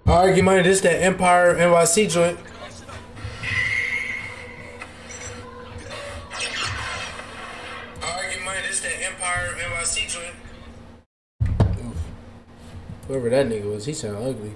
Alright, get money. This is that Empire NYC joint. Alright, get money. This is that Empire NYC joint. Oof. Whoever that nigga was, he sound ugly.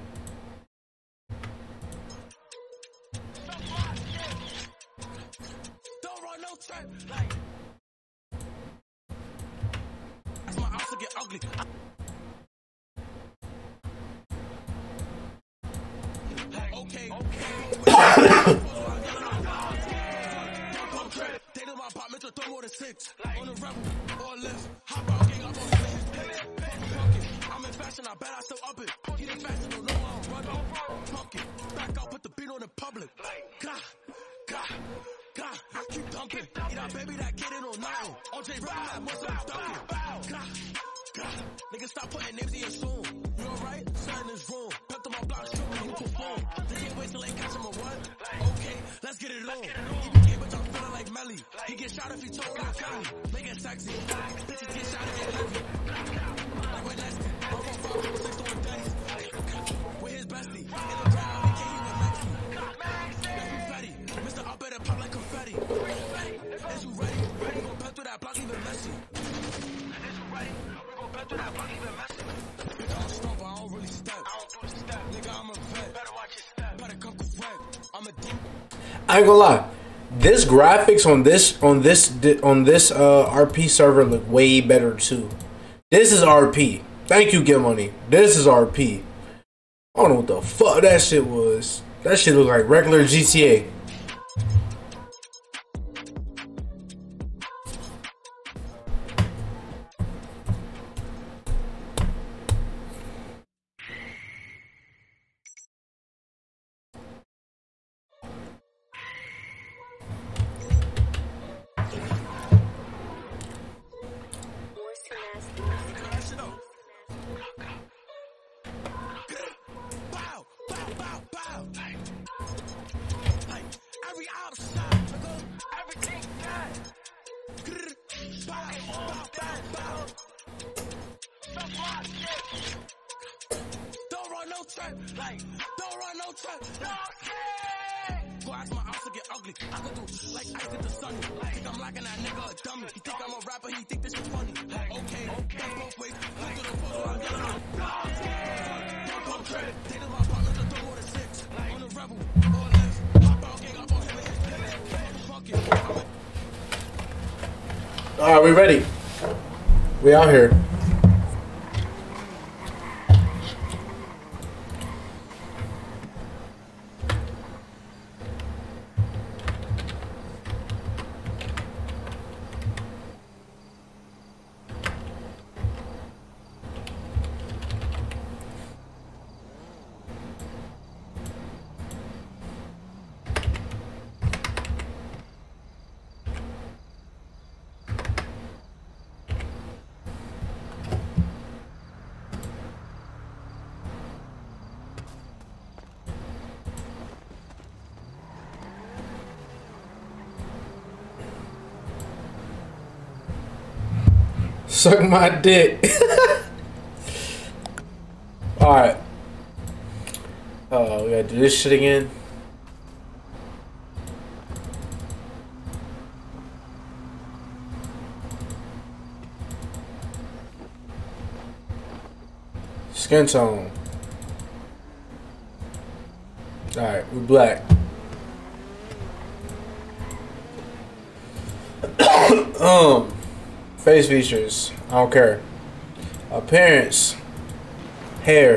Nigga, stop putting names in your song. You alright? Something is wrong. Cut to my block, show me you perform. They can't wait till they catch him a what? Okay, let's get it on. He became a jump feeling like Melly. He get shot if he told him Cali. Make it sexy. Bitches get shot if they heavy. Like with Leslie. I'm on 5 6 doing days. With his bestie. In the ground, they can't even match me. That's confetti. Mr. Up at pop like confetti. Is you ready? We gon' cut through that block even messy. Is you ready? Through that block even messy. I'm strong, but I don't really step. I don't do the step. Nigga, I'm a vet. Better watch your step. Better come correct. I'm a deep. I ain't gonna lie. This graphics on this RP server look way better too. This is RP. Thank you, Get Money. This is RP. I don't know what the fuck that shit was. That shit looked like regular GTA. Alright, we ready. We out here. Suck my dick. Alright. We gotta do this shit again. Skin tone. Alright, we black. Face features, I don't care. Appearance, hair.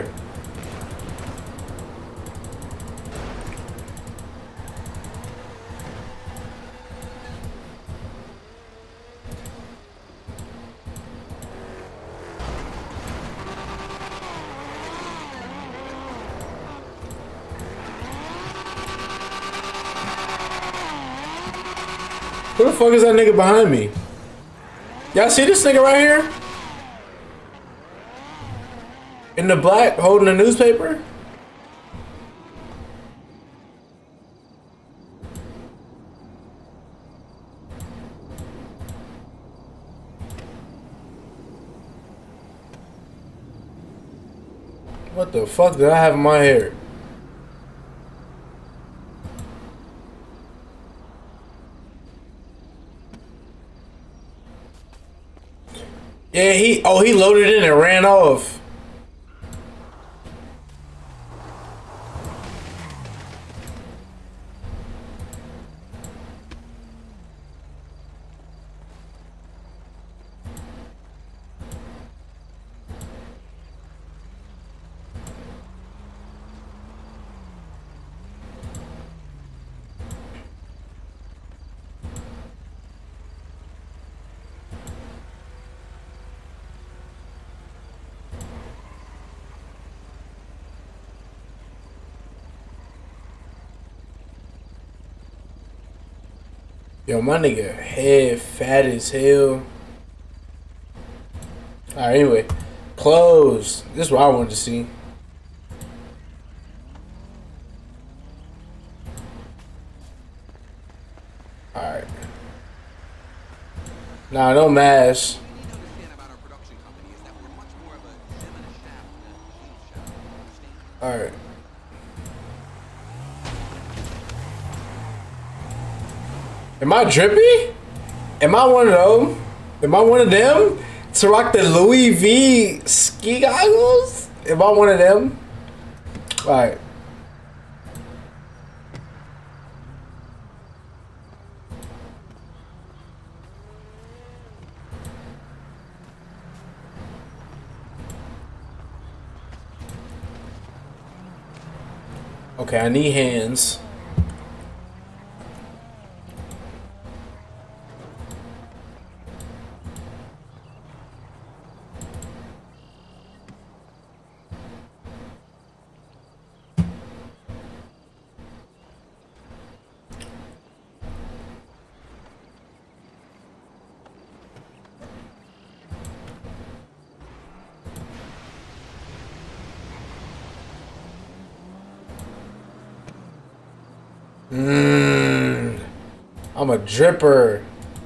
Who the fuck is that nigga behind me? Y'all see this nigga right here? In the black, holding a newspaper? What the fuck did I have in my hair? Yeah, he loaded in and ran off. Yo, my nigga head fat as hell. Alright, anyway. Close. This is what I wanted to see. Alright. Nah, no mash. Alright. Am I drippy? Am I one of them? Am I one of them? To rock the Louis V ski goggles? Am I one of them? Alright. Okay, I need hands. I'm a dripper.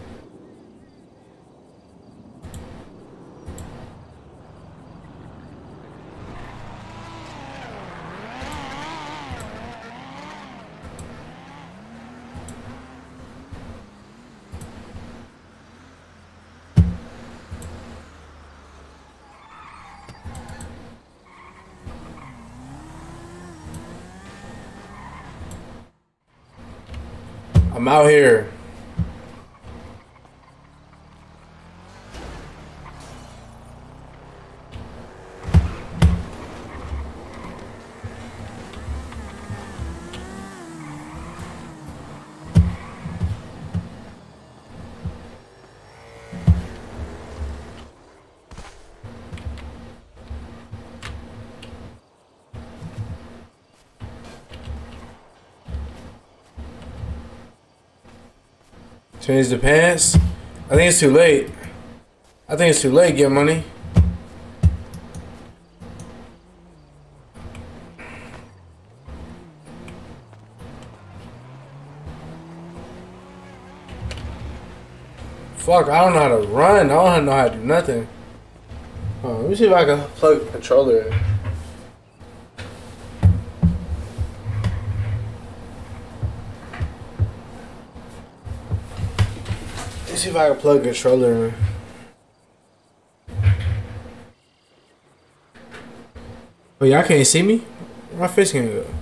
I'm out here. Change the pants. I think it's too late. I think it's too late. Get money. Fuck, I don't know how to run. I don't know how to do nothing. Let me see if I can plug the controller in. Let's see if I can plug the controller in. Oh, y'all can't see me? My face can't go.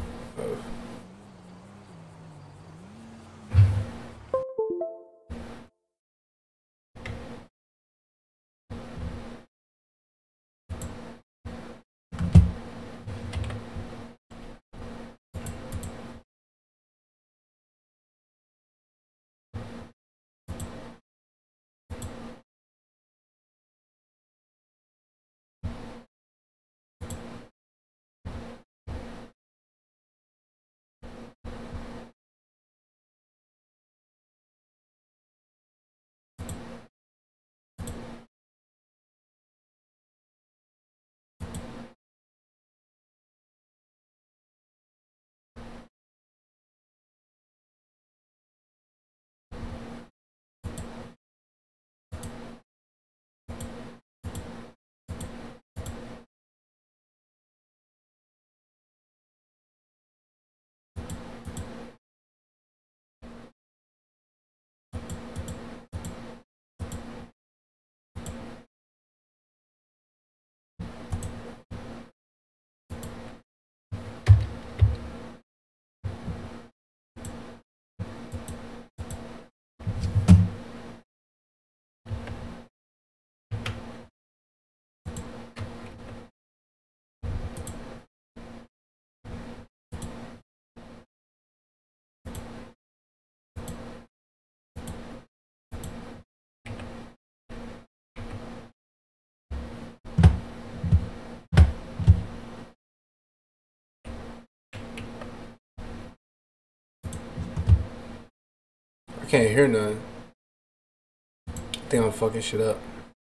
can't hear none. I think I'm fucking shit up.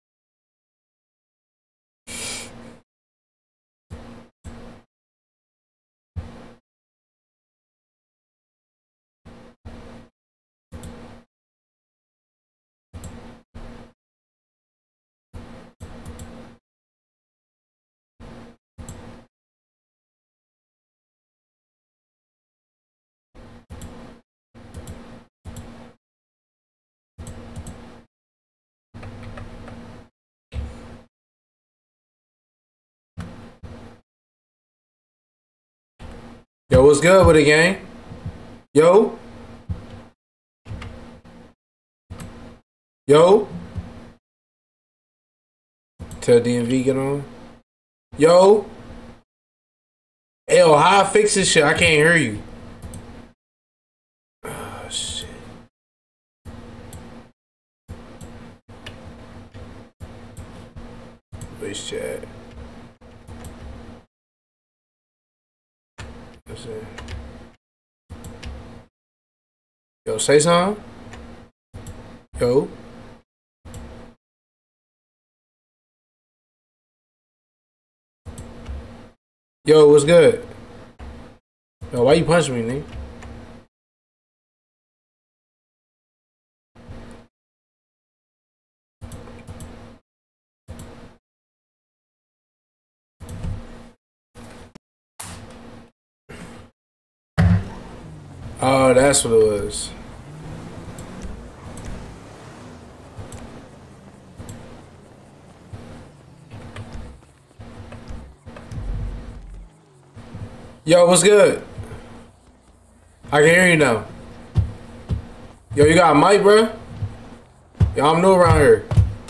Yo, what's good with it, gang? Yo? Yo? Tell DMV get on. Yo? Yo, how I fix this shit? I can't hear you. Oh, shit. Voice chat. That's it. Yo, say something. Yo. Yo, what's good? Yo, why you punching me, nigga? Oh, that's what it was. Yo, what's good? I can hear you now. Yo, you got a mic, bro? Yo, I'm new around here.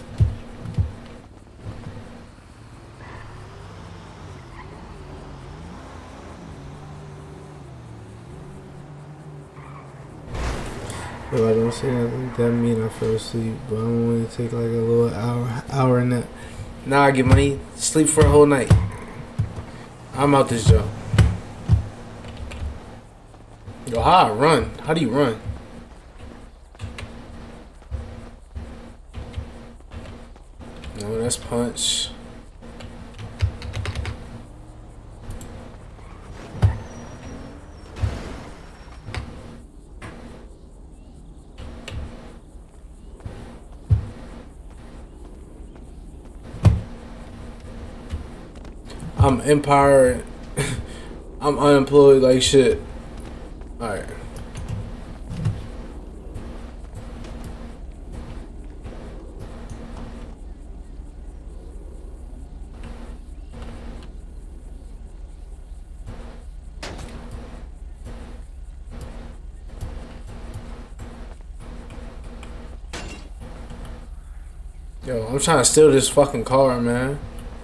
If I don't say nothing, that mean I fell asleep. But I'm only take like a little hour nap. Nah, I get money. Sleep for a whole night. I'm out this job. Yo, how I run? How do you run? No, that's punch. I'm Empire. I'm unemployed like shit. Alright. Yo, I'm trying to steal this fucking car, man.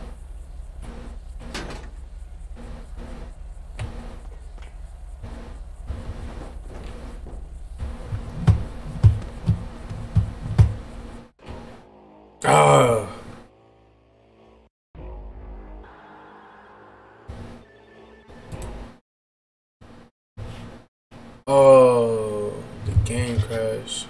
Oh, the game crashed.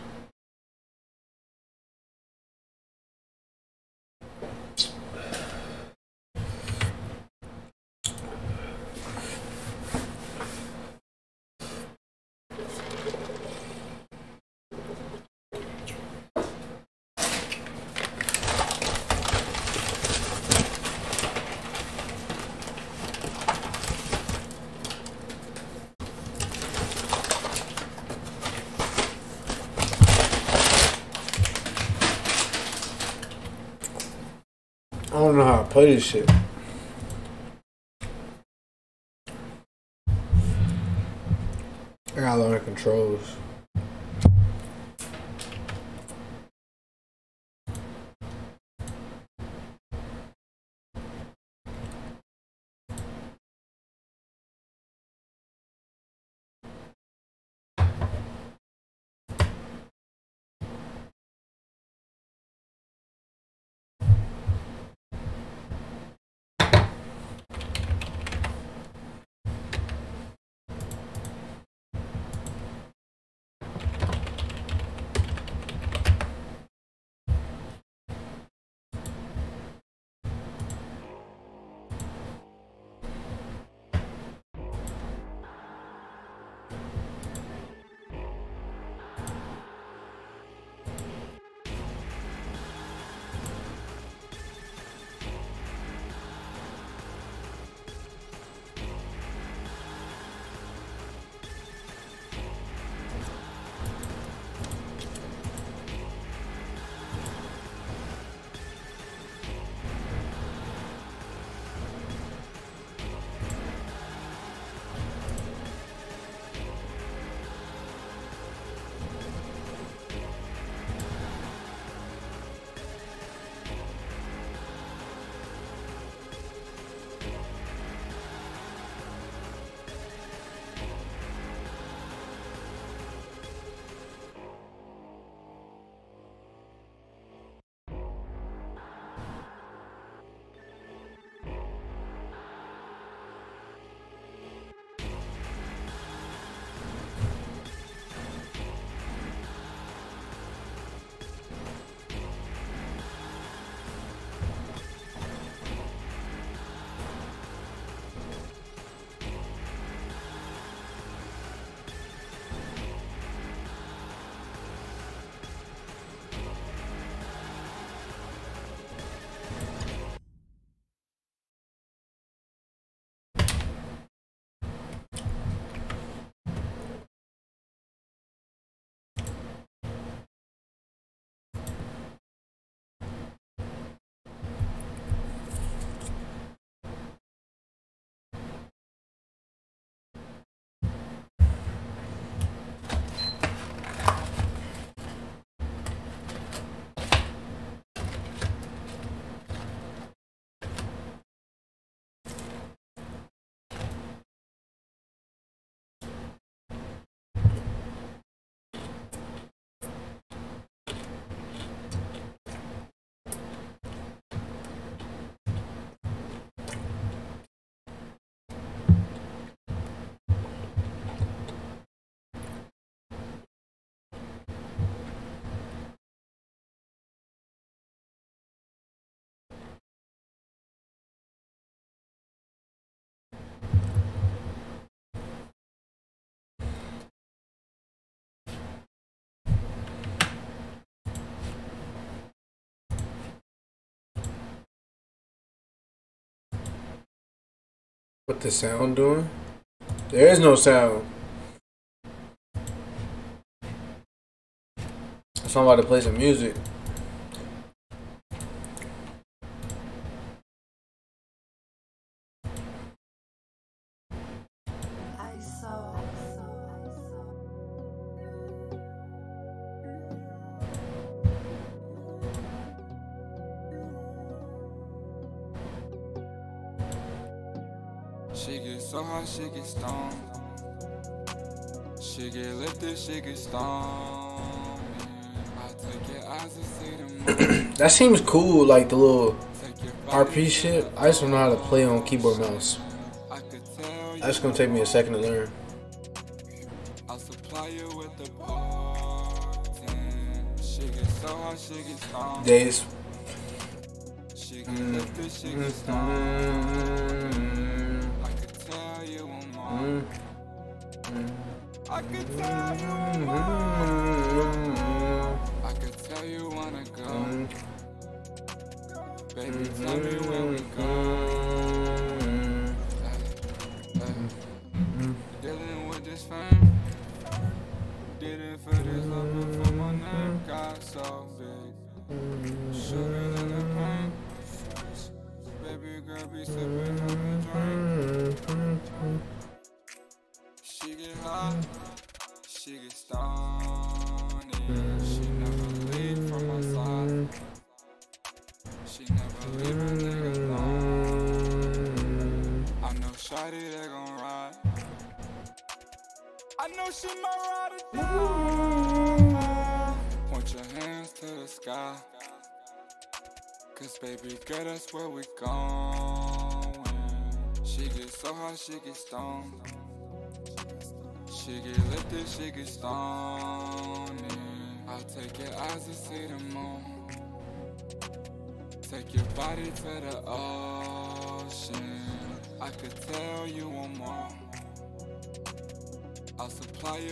I don't know how to play this shit. I gotta learn controls. What the sound doing? There is no sound. So I'm about to play some music. She get so hot, she get stoned. She get lifted, she get stoned. I take your eyes and see them. That seems cool, like the little Take your RP shit. I just don't know how to play on keyboard mouse. I could tell you. That's gonna take me a second to learn. I'll supply you with the potent. She get so hot, she get stoned. Days. She get lifted, she get stoned. I could tell you one more. I could tell you one more. I could tell you wanna go. Baby, tell me when we go. Dealing with this fame. Did it for this love before my neck got so big. Sugar than the pain. Baby girl be sipping on the drink. She get hot, she get stoned. She never leave from my side. She never leave a nigga alone. I know shawty they gon' ride. I know she might ride it down. Point your hands to the sky. Cause baby girl, that's where we going. She get so hot, she get stoned. She get lifted, she get stoned. I'll take your eyes to see the moon. Take your body to the ocean. I could tell you one more. I'll supply you.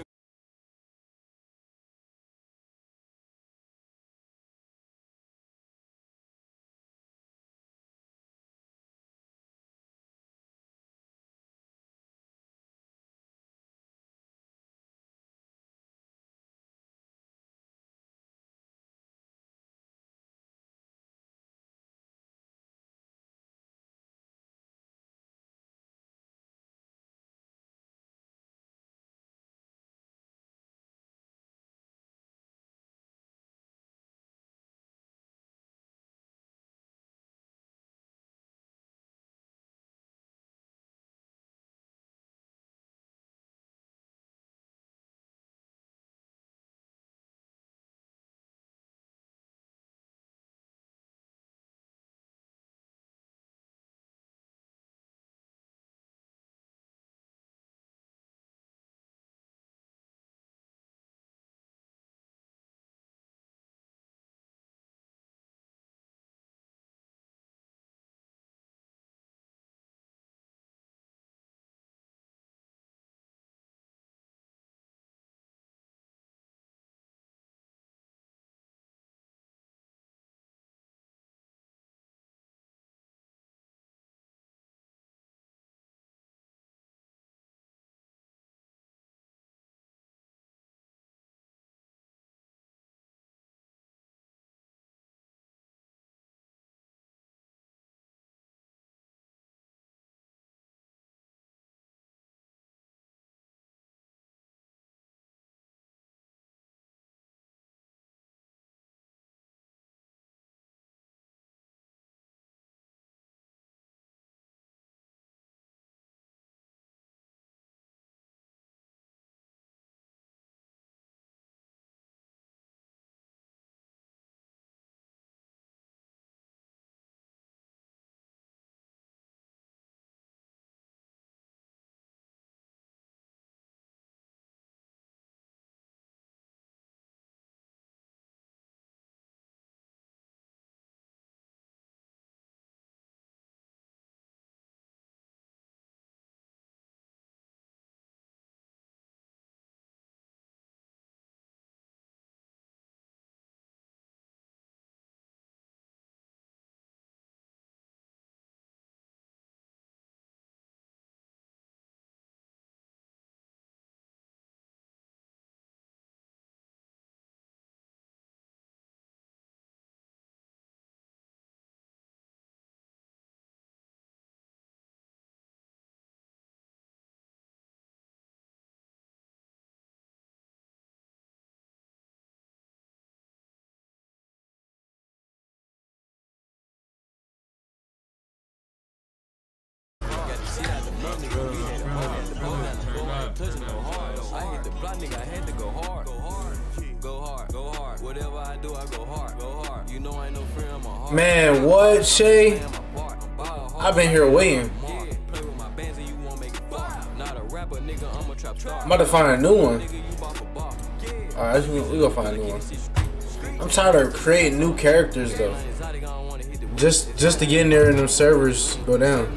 go hard, go hard. You know I ain't no friend, I'm a hard. Man, what, Shay? I've been here waiting. Play with my bands and you won't make it far. Not a rapper, nigga, I'm a trap star. I'm about to find a new one. Nigga, you bought for bar. Alright, we gonna find a new one. I'm tired of creating new characters though. Just to get in there and them servers go down.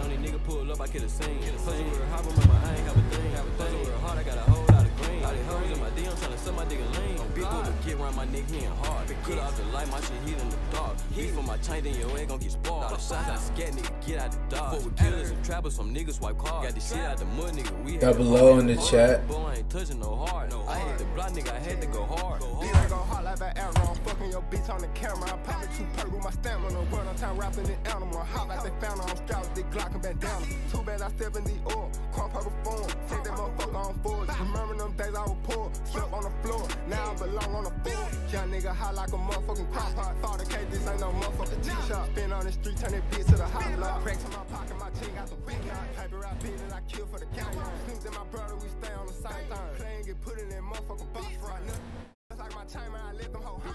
Chain in your head gon' get spoiled. All the shots I scared, nigga, get out the dog. Fuck with killers and trappers, some niggas wipe cars. Got the shit out the mud, nigga, we got below in the chat. Boy, I ain't touching no hard. I hit the block, nigga, I had to go hard. I go hard like that arrow. I'm fucking your bitch on the camera. I pop it too purple with my stamina. Run on time rapping the animal. Hot like they found her. I'm strapped with the Glock and bandana. Too bad I step in the oil. Crump purple form. Take that motherfucker on forward. Remember them days I was poor. Slept on the floor. Now I belong on the floor. Young nigga hot like a motherfucking crock pot. Thought the case, this ain't no motherfucking G-shot. Spin on the street, turn that bitch to the hot block. Cracks in my pocket, my chain got some big guys. Paper out business, I kill for the count. Slims and my brother, we stay on the same thing. Playing get put in that motherfucking box right now. Like my time, I let them hold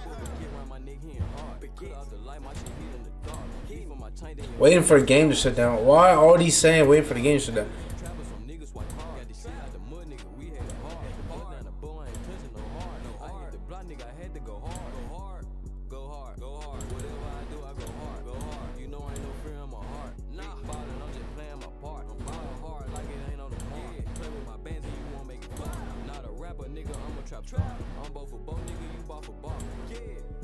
Waiting for the game to shut down. Why are all these saying waiting for the game to shut down? I'm both for both, nigga, you bought for bar. Yeah.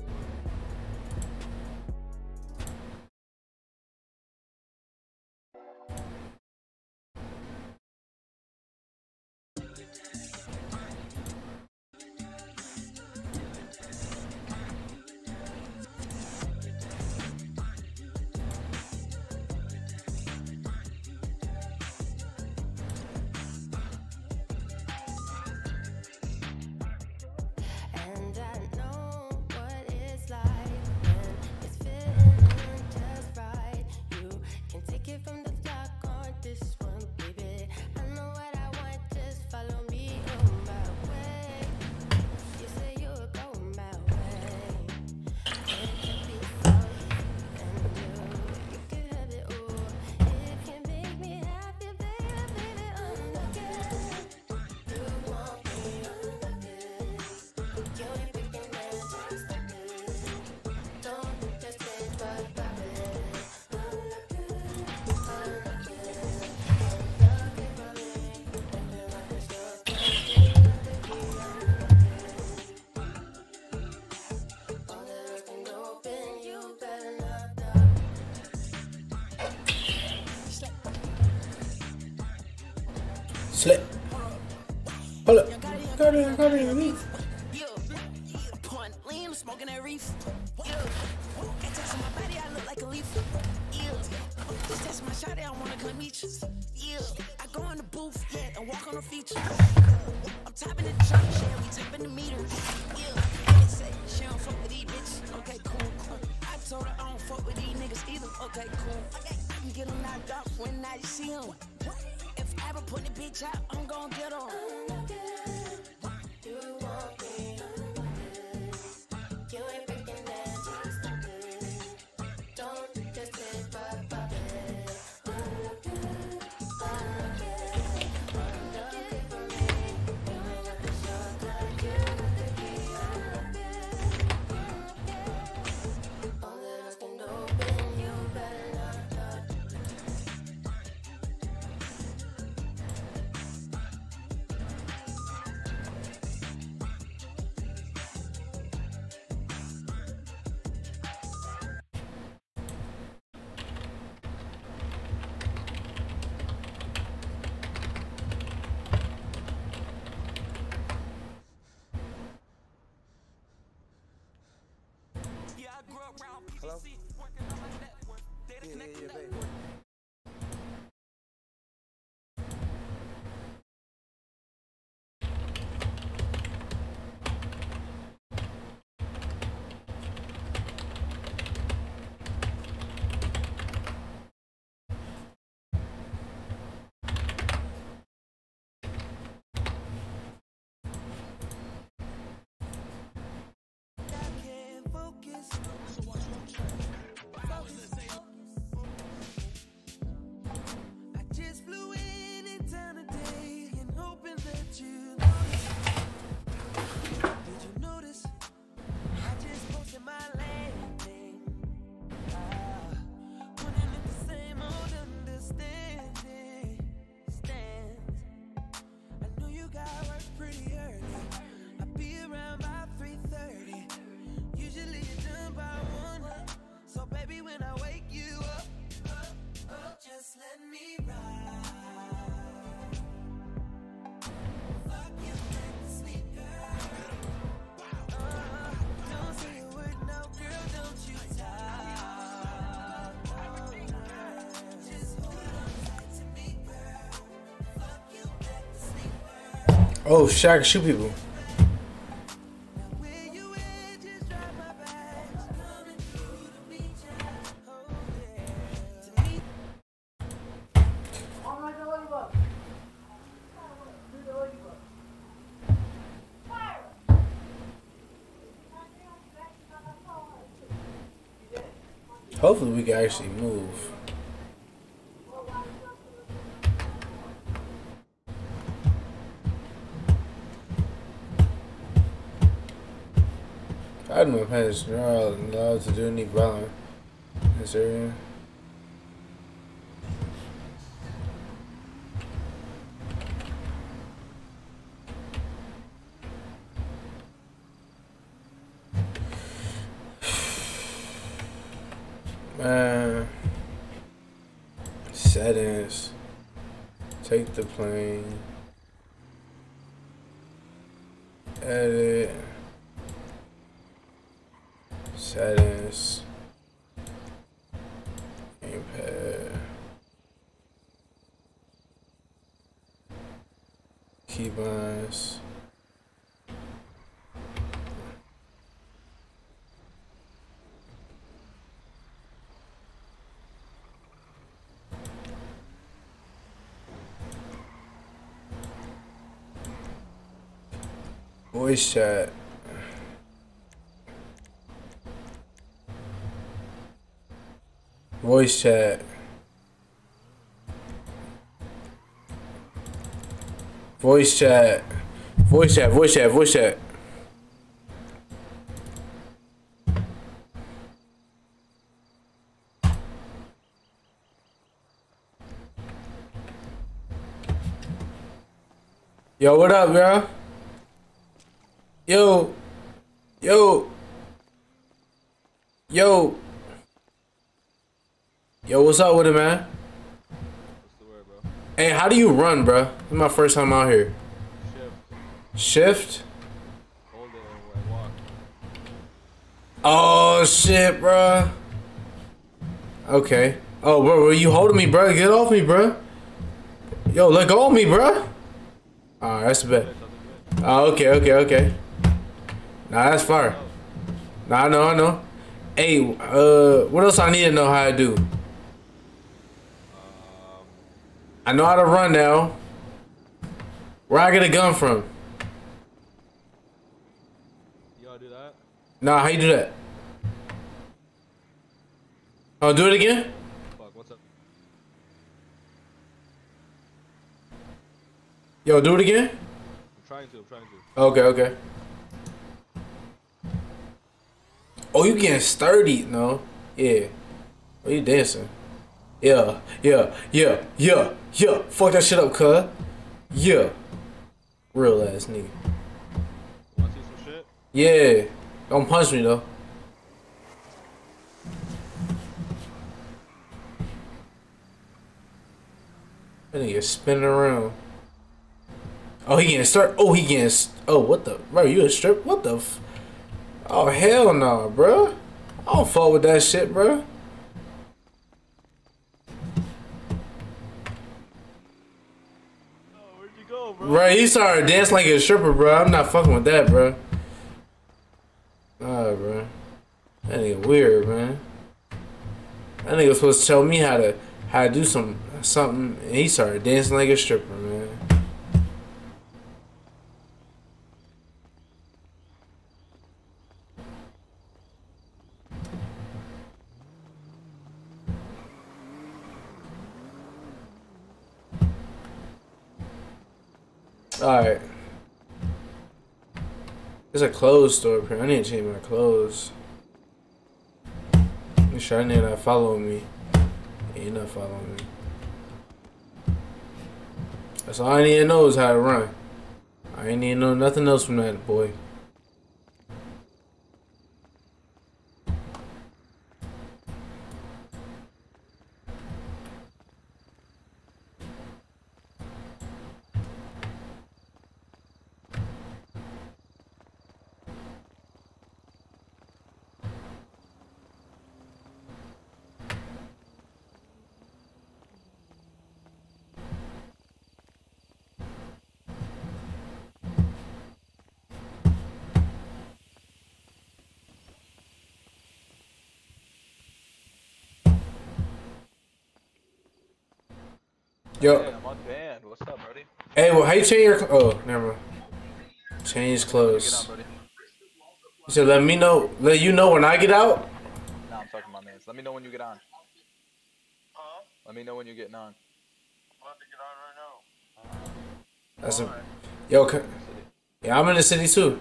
Slip. Hold up. Got it, me. Lean, smoking that reef. Can't touch my body, I look like a leaf. Just test my shot, I wanna come meet you. I go in the booth, and walk on the feature. I'm tapping the truck, we tapping the meter. They say she don't fuck with these bitches. Okay, cool. I told her I don't fuck with these niggas either. Okay, cool. I can get them knocked off when I see them. If I ever put the bitch out, I'm gon' get them. You want me. You ain't breaking that. Don't just say bye-bye. Hello? Yeah, baby. Oh, shit, I can shoot people. Hopefully we can actually move. I had no plans. You're not allowed to do any violence in this area. Man, settings. Take the plane. Edit. Settings. Gamepad. Keybinds. Voice chat. Voice chat. Voice chat. Voice chat. Voice chat. Voice chat. Yo, what up, bro? Yo. Yo. Yo. Yo, what's up with it, man? What's the word, bro? Hey, how do you run, bro? This is my first time out here. Shift. Shift? Hold it and walk. Oh, shit, bro. Okay. Oh, bro, you holding me, bro? Get off me, bro. Yo, let go of me, bro. Alright, that's a bit. Oh, okay. Nah, that's fire. Nah, I know. Hey, what else I need to know how to do? I know how to run now. Where I get a gun from? You gotta do that? Nah, how you do that? Oh, do it again? Fuck, what's up? Yo, do it again? I'm trying to. Okay. Oh, you getting sturdy, no? Yeah. Oh, you dancing? Yeah. Fuck that shit up, cuz. Yeah. Real ass nigga. Wanna see some shit? Yeah. Don't punch me though. That nigga spinning around. Oh, he getting start. Oh, he getting. Oh, what the? Bro, you a strip? What the? Oh, hell no, bro. I don't fuck with that shit, bro. Oh, where'd you go, bro? Right, he started dancing like a stripper, bro. I'm not fucking with that, bro. Alright, bro. That nigga weird, man. That nigga was supposed to tell me how to do something, and he started dancing like a stripper, man. Alright. There's a clothes store up here. I need to change my clothes. Make sure I need not follow me. Yeah, you're not following me. That's all I need to know is how to run. I ain't need to know nothing else from that boy. Yo, Man, I'm unbanned. What's up, buddy? hey, well, how you change your? Oh, never mind. Change Get clothes. on, buddy. You said let me know. Let you know when I get out. Nah, I'm talking about mans. Let me know when you get on. Huh? Let me know when you're getting on. I'm about to get on right now. That's a. Yo, yeah, I'm in the city too.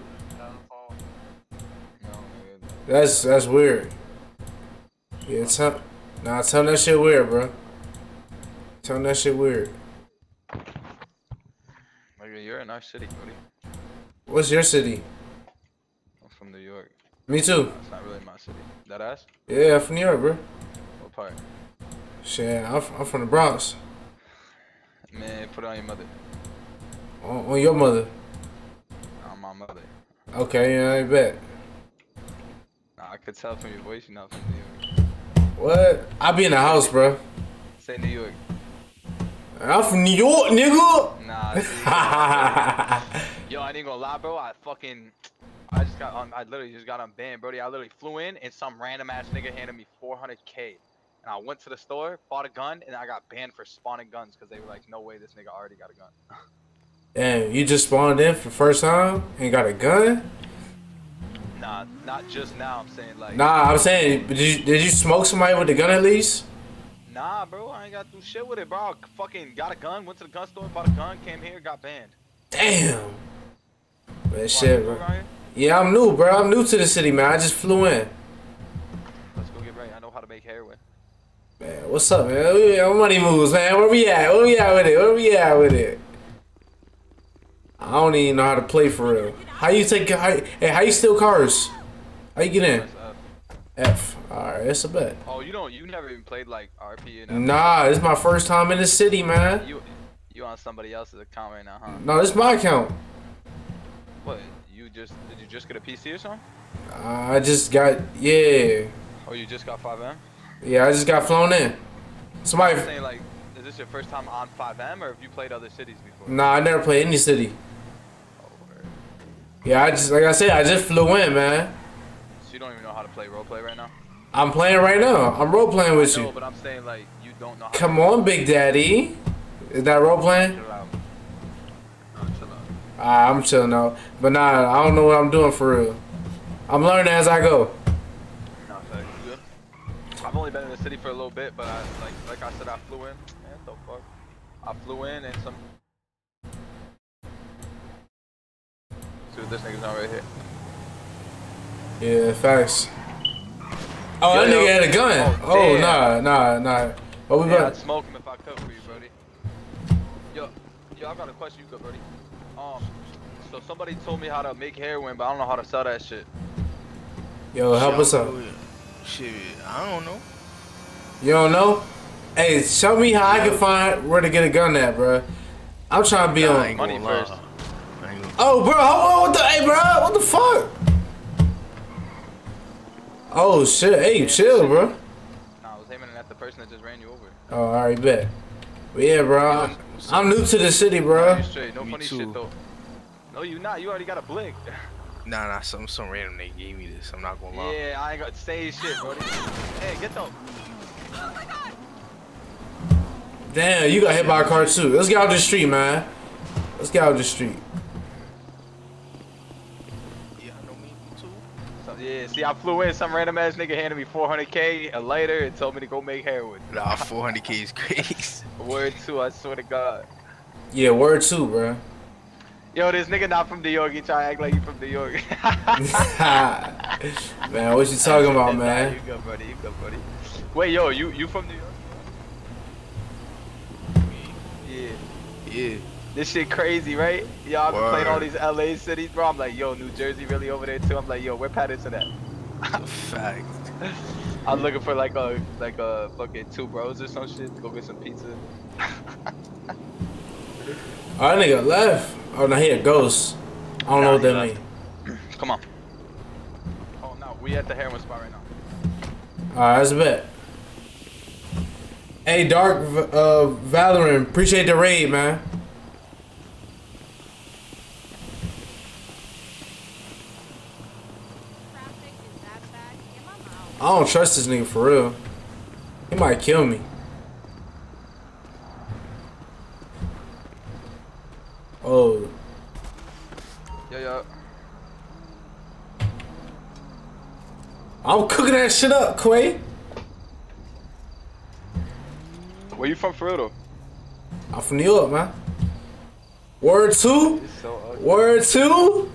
No, nigga. That's weird. Yeah, tell that shit weird, bro. Tell that shit weird. Nigga, you're in our city, buddy. What's your city? I'm from New York. Me too. It's not really my city. That ass? Yeah, I'm from New York, bro. What part? Shit, I'm from the Bronx. Man, put it on your mother. On your mother. On my mother. Okay, yeah, I bet. Nah, I could tell from your voice you're not from New York. What? I be in the house, bro. Say New York. I'm from New York, nigga. Nah. Yo, I ain't gonna lie, bro. I literally just got unbanned, brody. I literally flew in and some random ass nigga handed me 400K. And I went to the store, bought a gun, and I got banned for spawning guns because they were like, no way this nigga already got a gun. Damn, you just spawned in for the first time and got a gun? Nah, not just now. I'm saying like. Nah, I'm saying, did you smoke somebody with the gun at least? Nah, bro. I ain't got to do shit with it, bro. I fucking got a gun, went to the gun store, bought a gun, came here, got banned. Damn. That Why, shit, you bro. around here? Yeah, I'm new, bro. I'm new to the city, man. I just flew in. Let's go get ready. I know how to make heroin. Man, what's up, man? Our money moves, man. Where we at? Where we at with it? Where we at with it? I don't even know how to play for real. How you how you steal cars? How you get in? Press F. F. Alright, it's a bet. Oh, you never even played like RP and Nah, this is my first time in the city, man. You on somebody else's account right now, huh? No, this is my account. What? Did you just get a PC or something? I just got, yeah. Or you just got 5M? Yeah, I just got flown in. Somebody, I'm saying like, is this your first time on 5M or have you played other cities before? nah, I never played any city. Oh, word. Yeah, like I said, I just flew in, man. So you don't even know how to play roleplay right now? I'm playing right now. I'm role playing with No, you. but I'm saying like, you don't know how Come on, Big Daddy. Is that role playing? Chill out. No, chill out. I'm chilling out. But nah, I don't know what I'm doing for real. I'm learning as I go. No, thanks. You good? I've only been in the city for a little bit, but like I said, I flew in. Man, what the fuck? I flew in and some. See what this nigga's on right here. Yeah, facts. Oh, Yo, that nigga yo. had a gun. Oh, Oh, damn. nah. What we Yeah, got? I'd smoke him if I could for you, buddy. Yo, I got a question you could, buddy. So somebody told me how to make heroin, but I don't know how to sell that shit. Yo, help us out. Shit, I don't know. You don't know? Hey, show me how I can find where to get a gun at, bro. I'm trying to be Nah, I on. ain't Money gonna lie. first. I ain't gonna- Oh, bro, hold on. Hey, bro, what the fuck? Oh shit. Hey, chill, bro. Nah, I was aiming at the person that just ran you over. Oh, alright, bet. But yeah, bro, I'm new to the city, bro. You straight. No Me funny too. shit though. No, you not. You already got a blick. Nah, some random nigga gave me this. I'm not gonna lie. Yeah, I ain't gonna say shit, buddy. Hey, get the. Damn, you got hit by a car too. Let's get out the street, man. Let's get out the street. Yeah, I know me too. So, yeah, see, I flew in. Some random ass nigga handed me 400K, a lighter, and told me to go make heroin. Nah, 400K is crazy. Word two, I swear to God. Yeah, word too, bro. Yo, this nigga not from New York. He try to act like he from New York. Man, what you talking about, Nah, man? you good, buddy. You good, buddy. Wait, yo, you from New York? Yeah. Yeah. This shit crazy, right? Yo, I've been playing all Word. these LA cities, bro. I'm like, yo, New Jersey really over there too. I'm like, yo, where Patterson at? It's a fact. I'm looking for like a fucking two bros or some shit to go get some pizza. Oh, that nigga left. Oh, now he a ghost. I don't know what that mean. Come on. Oh no, we at the heroin spot right now. Alright, that's a bet. Hey, Dark Valorant, appreciate the raid, man. Traffic is that bad. Get my mouth. I don't trust this nigga for real. He might kill me. Oh. Yeah. I'm cooking that shit up, Quay. Where you from for real though? I'm from New York, man. Word 2? It's so ugly. Word 2?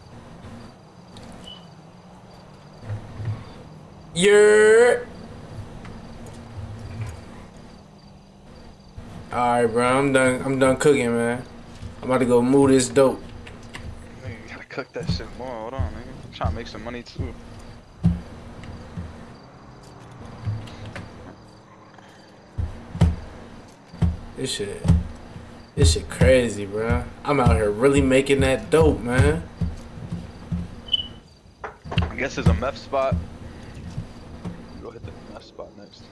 You're... Alright, bro. I'm done cooking, man. I'm about to go move this dope. Nigga, you gotta cook that shit more. Hold on, nigga. I'm trying to make some money too. This shit crazy, bro. I'm out here really making that dope, man. I guess there's a meth spot. Go hit the meth spot next.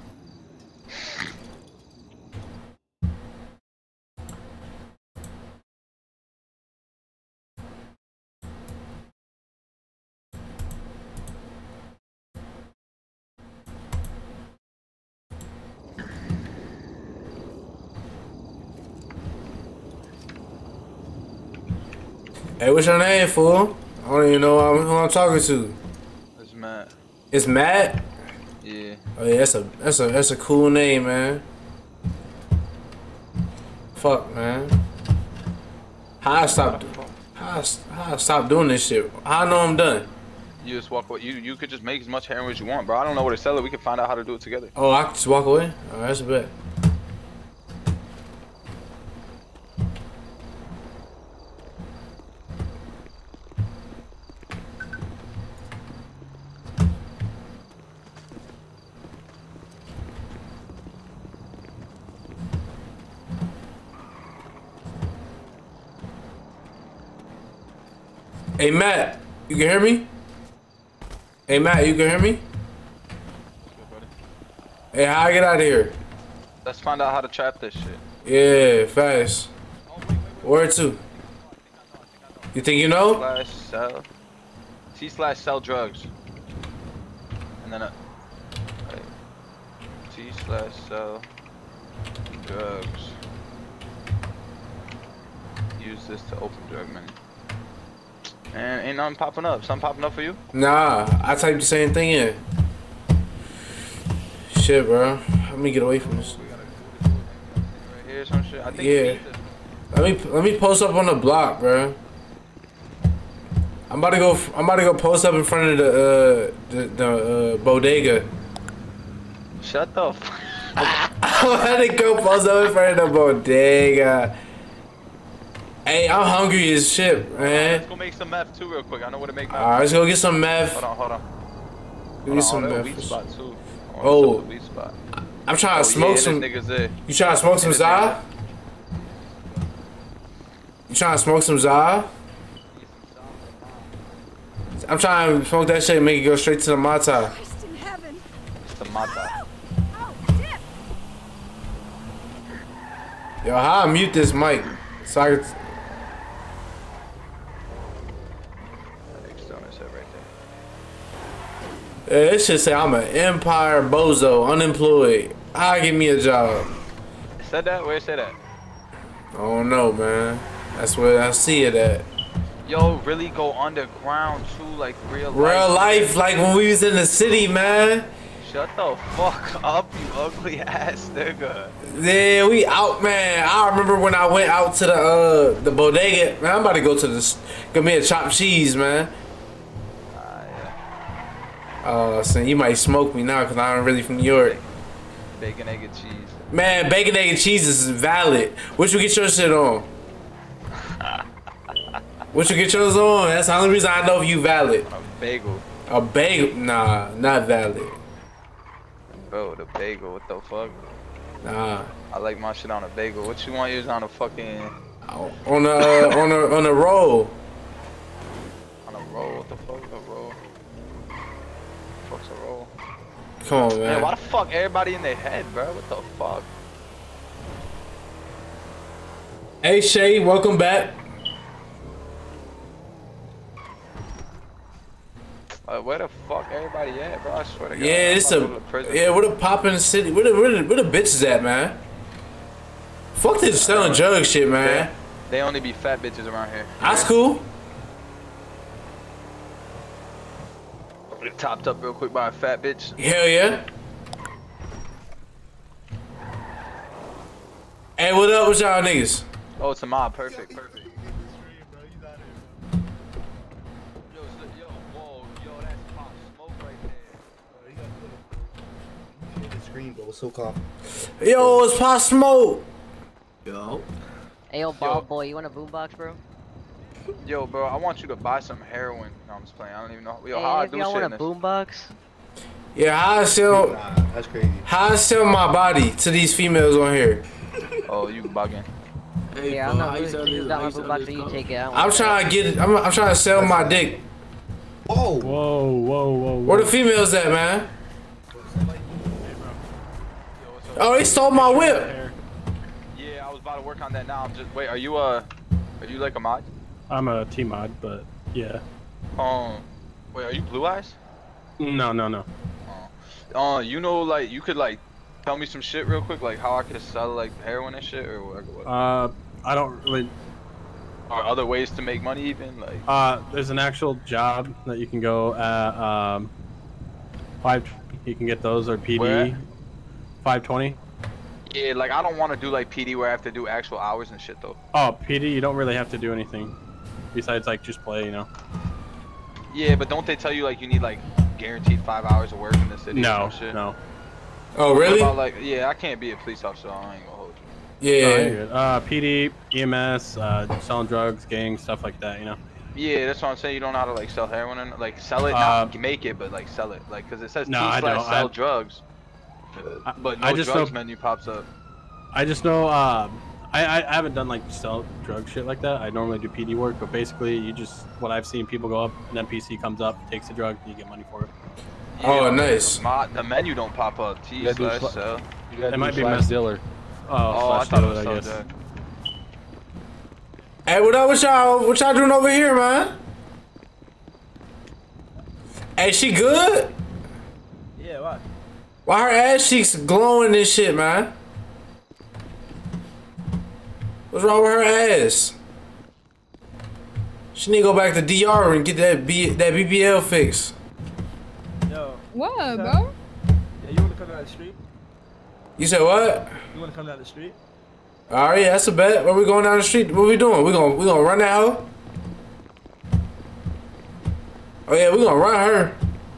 Hey, what's your name, fool? I don't even know who I'm talking to. It's Matt. It's Matt? Yeah. Oh yeah, that's a cool name, man. Fuck, man. How I stop doing this shit? How I know I'm done? You just walk away. You could just make as much heroin as you want, bro. I don't know where to sell it. We can find out how to do it together. Oh, I can just walk away? Oh, that's a bet. Hey Matt, you can hear me? Hey Matt, you can hear me? Hey, how I get out of here? Let's find out how to trap this shit. Yeah, fast. Where to? You think you know? Slash sell. T/sell drugs. And then T/sell drugs. Use this to open drug menu. And ain't nothing popping up. Something popping up for you? Nah, I typed the same thing in. Shit, bro. Let me get away from this. Right here, some shit. I think you Yeah. need this. Let me post up on the block, bro. I'm about to go post up in front of the bodega. Shut the fuck. I'm about to go post up in front of the bodega. Hey, I'm hungry as shit, man. Let's go make some meth too real quick. I know where to make meth. Alright, let's go get some meth. Hold on. Give me some Weed meth. spot too. Oh. Weed spot. I'm trying to smoke some. Niggas there. You trying to smoke some Za? You trying to smoke some Za? I'm trying to smoke that shit and make it go straight to the Mata. Christ in heaven. It's the mata. Oh, dip. Yo, how I mute this mic? So I could... Yeah, this shit say I'm an Empire Bozo, unemployed. How give me a job? Said that? Where it said that? I don't know, man. That's where I see it at. Yo, really go underground too, like real life. Real life, like when we was in the city, man. Shut the fuck up, you ugly ass nigga. Yeah, we out, man. I remember when I went out to the bodega. Man, I'm about to go to this. Give me a chopped cheese, man. So you might smoke me now because I'm really from New York. Bacon, egg, and cheese. Man, bacon, egg, and cheese is valid. What you get your shit on? What you get yours on? That's the only reason I know if you valid. A bagel. A bagel? Nah, not valid. Bro, the bagel, what the fuck? Nah. I like my shit on a bagel. What you want yours on a fucking... On a roll. On a roll? What the fuck is a roll? What's a roll? Come on, man. Man, why the fuck everybody in their head, bro? What the fuck? Hey, Shay, welcome back. Where the fuck everybody at, bro? I swear to God. Yeah, it's a... Yeah, where the poppin' city? Where the bitches at, man? Fuck this selling drug shit, man. They only be fat bitches around here. That's cool. Get topped up real quick by a fat bitch. Hell yeah. Hey, what up with y'all niggas? Oh, it's a mob. Perfect. Yo, whoa, yo, that's Pop Smoke right there. The screen, but it was so calm. Yo, it's Pop Smoke. Yo. Hey, yo, bald boy, you want a boombox, bro? Yo, bro, I want you to buy some heroin. No, I'm just playing. I don't even know. Yo, Hey, how I if do y'all shit want in a this. boombox? Yeah, That's crazy. how I sell my body to these females on here. Oh, you bugging. Hey, Yeah, I'm not who's got my boombox, so you take it. I don't I'm want trying to get it. I'm trying to sell my dick. Whoa. Where the females at, man? Oh, they stole my whip. Yeah, I was about to work on that now. I'm just wait. Are you like a mod? I'm a T-mod, but yeah. Wait, are you Blue Eyes? No. You know, like you could like tell me some shit real quick, like how I could sell like heroin and shit, or what? I don't really. Or other ways to make money, even like. There's an actual job that you can go at. 5. You can get those or PD. Where? 520. Yeah, like I don't want to do like PD where I have to do actual hours and shit though. Oh, PD, you don't really have to do anything besides like just play, you know. Yeah, but don't they tell you like you need like guaranteed 5 hours of work in the city? No, or some shit? no. Oh, What really? about, like, yeah, I can't be a police officer. I ain't gonna hold you. Yeah. No, you're good. PD, EMS, selling drugs, gangs, stuff like that, you know. Yeah, that's what I'm saying. You don't know how to like sell heroin and like sell it, not make it, but like sell it, like because it says No, I don't. T/sell drugs, but no I just drugs know- menu pops up. I just know, I haven't done like sell drug shit like that. I normally do PD work, but basically you just, what I've seen people go up, an NPC comes up, takes the drug, and you get money for it. Oh, nice. The menu don't pop up. T/sell. It might be mess dealer. Oh, I slash thought it dealer, was I so guess. dead. Hey, what up with y'all? What y'all doing over here, man? Hey, she good? Yeah, why? Why her ass cheeks glowing and shit, man? What's wrong with her ass? She need to go back to DR and get that BBL fixed. Yo. What, bro? Yeah, you wanna come down the street? You said what? You wanna come down the street? All right, that's a bet. Where we going down the street? What we doing? We gonna run that hoe? Oh yeah, we gonna run her.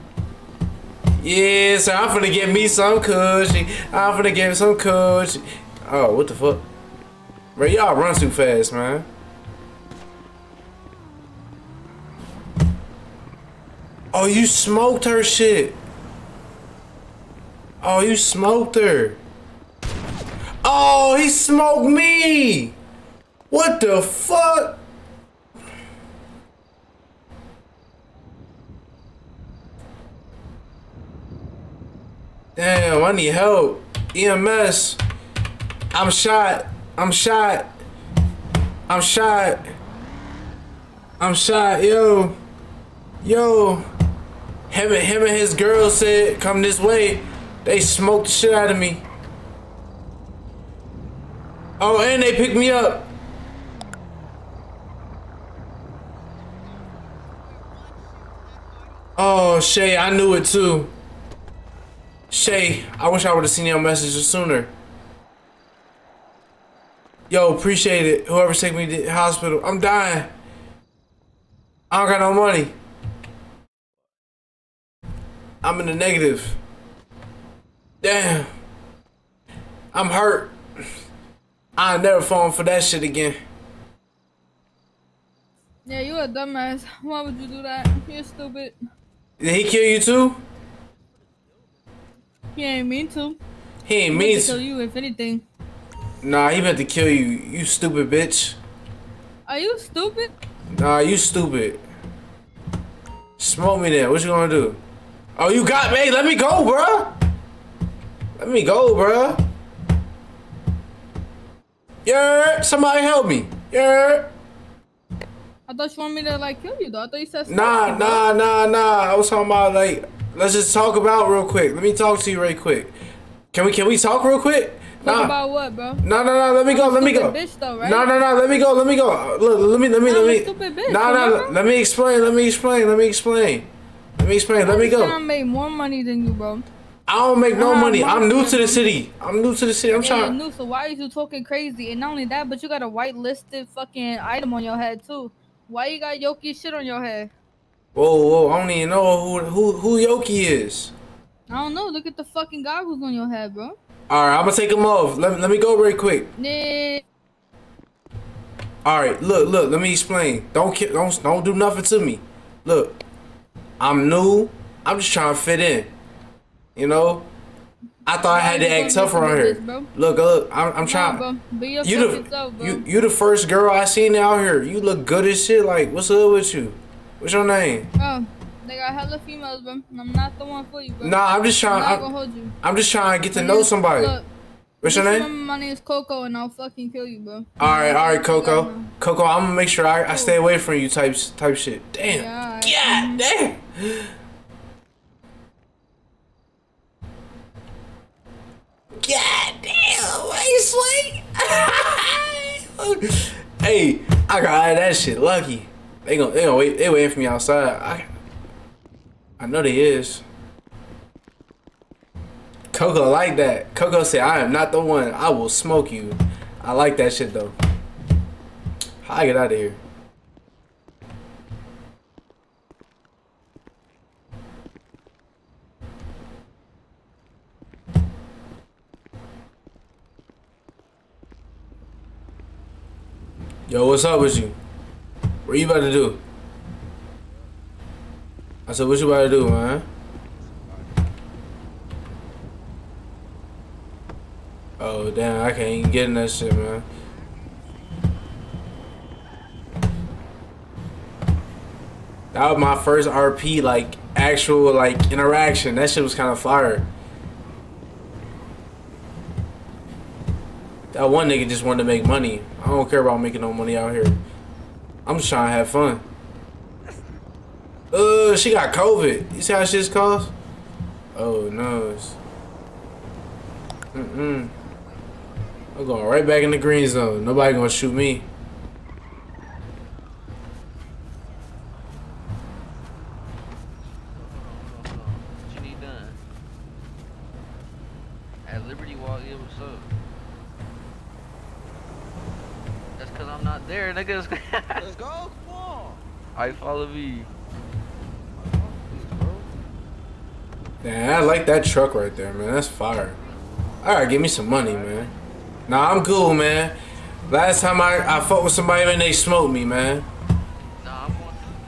Yeah, so I'm finna get me some cushy. I'm finna get me some cushy. Oh, what the fuck? Bro, y'all run too fast, man. Oh, you smoked her shit. Oh, you smoked her. Oh, he smoked me. What the fuck? Damn, I need help. EMS. I'm shot. I'm shot. I'm shot. I'm shot. Yo. Yo. Him and his girl said, come this way. They smoked the shit out of me. Oh, and they picked me up. Oh, Shay, I knew it too. Shay, I wish I would have seen your message sooner. Yo, appreciate it. Whoever's taking me to the hospital. I'm dying. I don't got no money. I'm in the negative. Damn. I'm hurt. I'll never fall for that shit again. Yeah, you a dumbass. Why would you do that? You're stupid. Did he kill you too? He ain't mean to. He ain't He mean meant to kill to. you, if anything. Nah, he meant to kill you. You stupid bitch. Are you stupid? Nah, you stupid. Smoke me then. What you gonna do? Oh, you got me. Let me go, bruh. Let me go, bruh. Yeah, somebody help me. Yeah. I thought you want me to like kill you though. I thought you said Nah. I was talking about like, let's just talk about real quick. Let me talk to you real quick. Can we talk real quick? Talk about what, bro? No, let me go. Let me go. Bitch though, right? No, let me go. Let me go. Look, let me. Stupid bitch. No, let me explain. Let me explain. Let me go. I'm trying to make more money than you, bro. I don't make no money. I'm new to the city. I'm Yeah, trying. you're new, so why are you talking crazy? And not only that, but you got a whitelisted fucking item on your head too. Why you got Yoki shit on your head? Whoa, I don't even know who Yoki is. I don't know. Look at the fucking goggles on your head, bro. All right, I'm gonna take them off. Let me go real quick. Yeah. All right, look. Let me explain. Don't do nothing to me. Look, I'm new. I'm just trying to fit in. You know, I thought I had to act tough around here. Look, I'm trying. Bro. Be yourself, bro. You the first girl I seen out here. You look good as shit. Like, what's up with you? What's your name? Oh, they got hella females, bro. I'm not the one for you, bro. Nah, I'm just trying. I'm not gonna hold you. I'm just trying to get to know somebody. Look, what's your name? My name is Coco, and I'll fucking kill you, bro. All right, Coco. Coco, I'm gonna make sure I stay away from you type shit. Damn. Yeah, damn. God damn, why you sleep? Hey, I got that shit lucky. They waiting for me outside. I know they is. Coco like that. Coco said, I am not the one. I will smoke you. I like that shit though. How I get out of here? Yo, what's up with you? What you about to do? I said, what you about to do, man? Oh, damn, I can't even get in that shit, man. That was my first RP, like, actual, like, interaction. That shit was kind of fire. That one nigga just wanted to make money. I don't care about making no money out here. I'm just trying to have fun. She got COVID. You see how shit's cost? Oh no. I'm going right back in the green zone. Nobody gonna shoot me. What you need done? At Liberty Walk, yeah, what's up? That's cause I'm not there, niggas. Let's go, come on. Alright, follow me. Damn, I like that truck right there, man. That's fire. Alright, give me some money, man. Nah, I'm cool, man. Last time I fought with somebody and they smoked me, man. Nah, I'm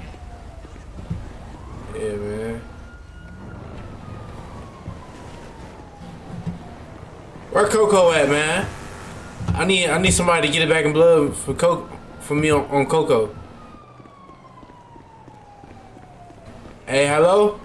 going Yeah, man. Where Coco at, man? I need somebody to get it back in blood for me on Coco. Hey, hello?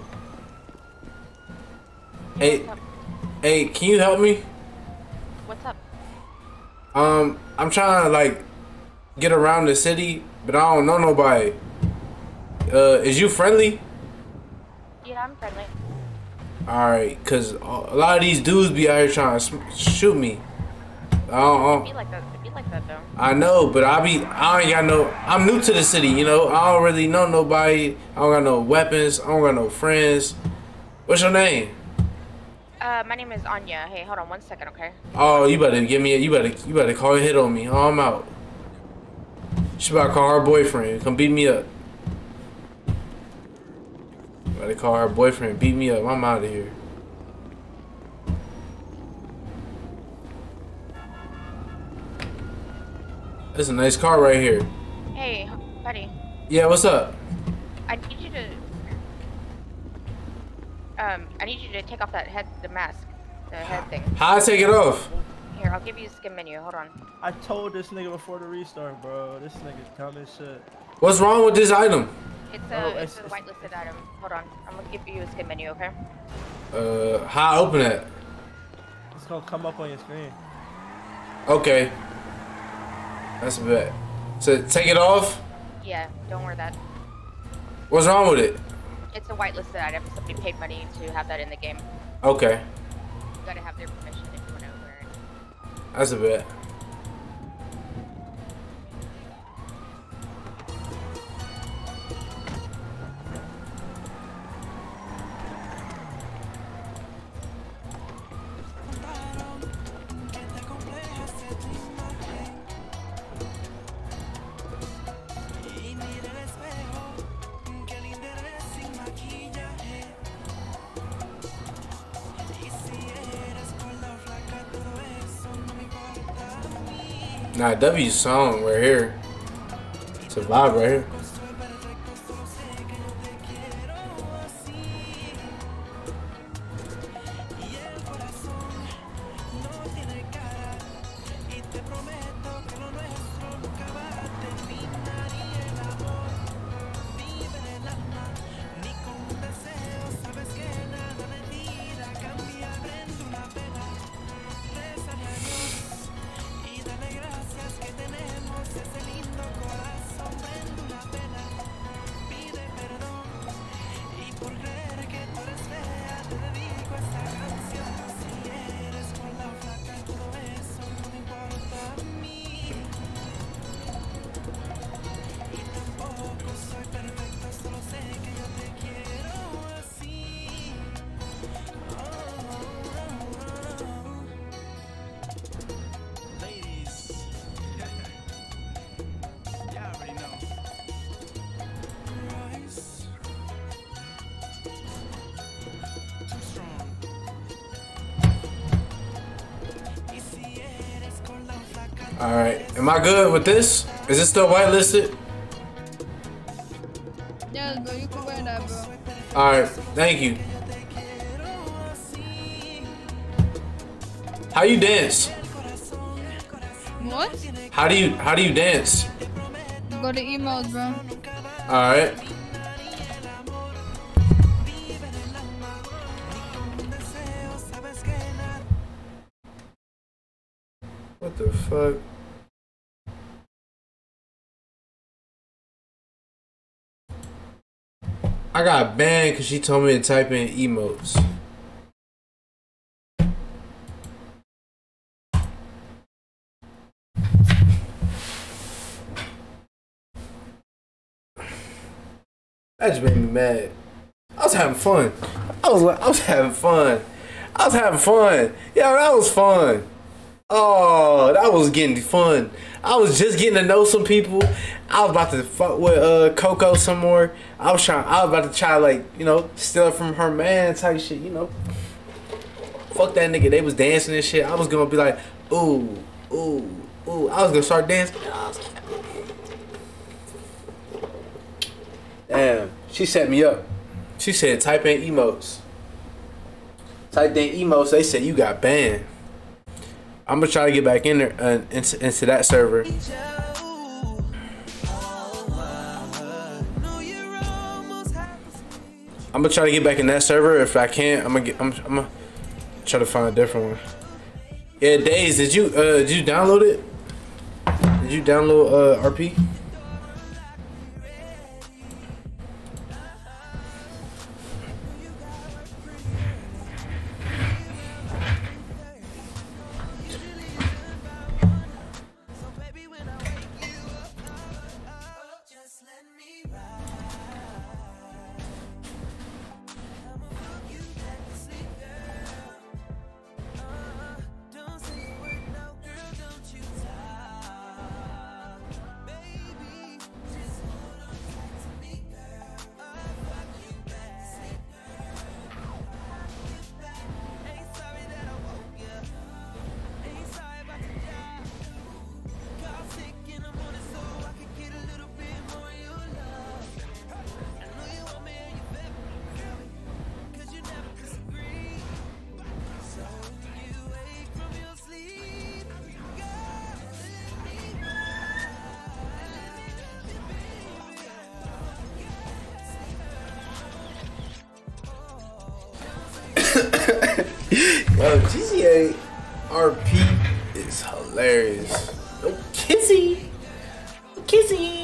Hey, can you help me? What's up? I'm trying to like get around the city, but I don't know nobody. Is you friendly? Yeah, I'm friendly. Alright, cause a lot of these dudes be out here trying to shoot me. It'd be like that though. I know, but I'm new to the city, you know. I don't really know nobody. I don't got no weapons. I don't got no friends. What's your name? My name is Anya. Hey, hold on 1 second, okay? Oh, you better give me you better call a hit on me. Oh, I'm out. She about to call her boyfriend. Come beat me up. Better call her boyfriend. Beat me up. I'm out of here. That's a nice car right here. Hey, buddy. Yeah, what's up? I need you to take off the mask, the head thing. How I take it off? Here, I'll give you the skin menu. Hold on. I told this nigga before the restart, bro. This nigga coming shit. What's wrong with this item? It's a whitelisted item. Hold on. I'm gonna give you a skin menu, okay? How I open it? It's gonna come up on your screen. Okay. That's a bet. So take it off? Yeah, don't wear that. What's wrong with it? It's a whitelisted item. Somebody paid money to have that in the game. Okay. You gotta have their permission if you wanna wear it. That's a bet. Nah, W song right here. It's a vibe right here. Alright, am I good with this? Is it still whitelisted? Yeah, bro, you can wear that, bro. Alright, thank you. How you dance? What? How do you dance? Go to emails, bro. Alright. What the fuck? I got banned because she told me to type in emotes. That just made me mad. I was having fun. I was having fun. I was having fun. Yeah, that was fun. Oh, that was getting fun. I was just getting to know some people. I was about to fuck with Coco some more. I was about to try, like, you know, steal from her man type shit, you know. Fuck that nigga. They was dancing and shit. I was gonna be like, ooh, ooh, ooh. I was gonna start dancing. Damn, she set me up. She said type in emotes. Typed in emotes, they said you got banned. I'm gonna try to get back in there into that server. I'm gonna try to get back in that server. If I can't, I'm gonna try to find a different one. Yeah, Days, did you download it? Did you download RP? Yo, GTA RP is hilarious. Oh, Kizzy! Kizzy!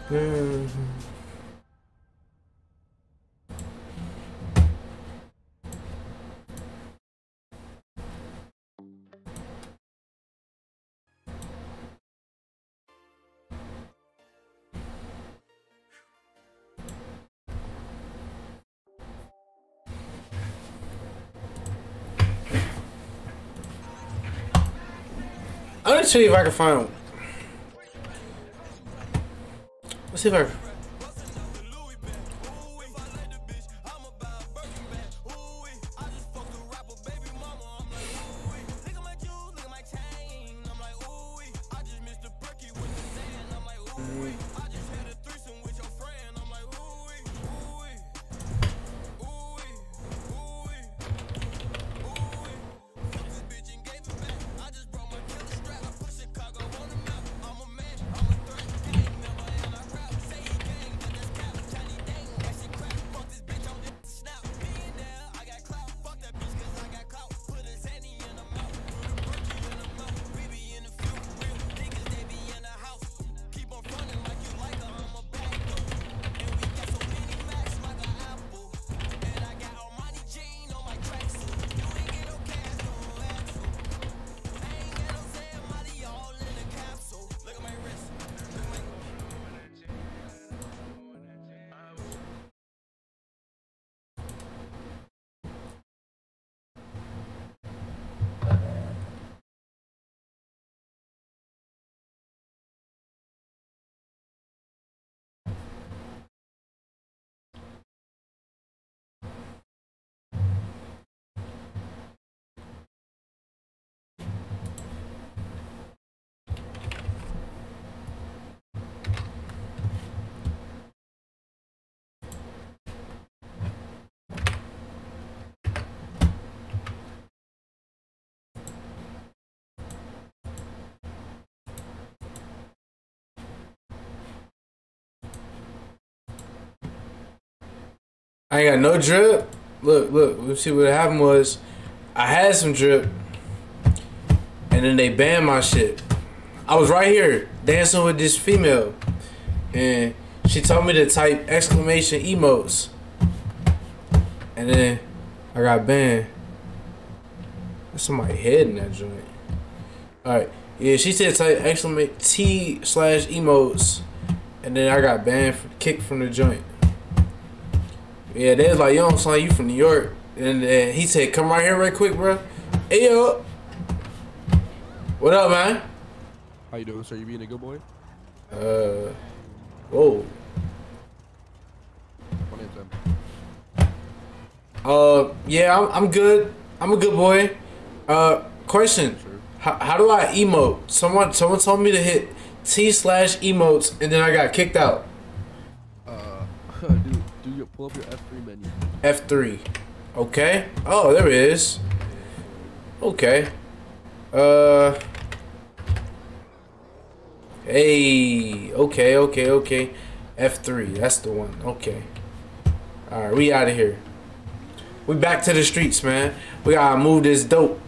I'm gonna see if I can find. Let's see if I can. I ain't got no drip. Look, let's see what happened was I had some drip and then they banned my shit. I was right here dancing with this female and she told me to type exclamation emotes and then I got banned. There's somebody head in that joint. Alright, yeah, she said type exclamation T/emotes and then I got banned, kicked from the joint. Yeah, they was like, yo, son, you from New York. And he said, come right here right quick, bro. Hey, yo. What up, man? How you doing, sir? You being a good boy? Whoa. My name's Em. Yeah, I'm good. I'm a good boy. Question. Sure. How do I emote? Someone told me to hit T/emotes and then I got kicked out. Dude, pull up your F3 menu. F3. Okay. Oh, there it is. Okay. Hey. Okay. F3. That's the one. Okay. Alright, we out of here. We back to the streets, man. We gotta move this dope.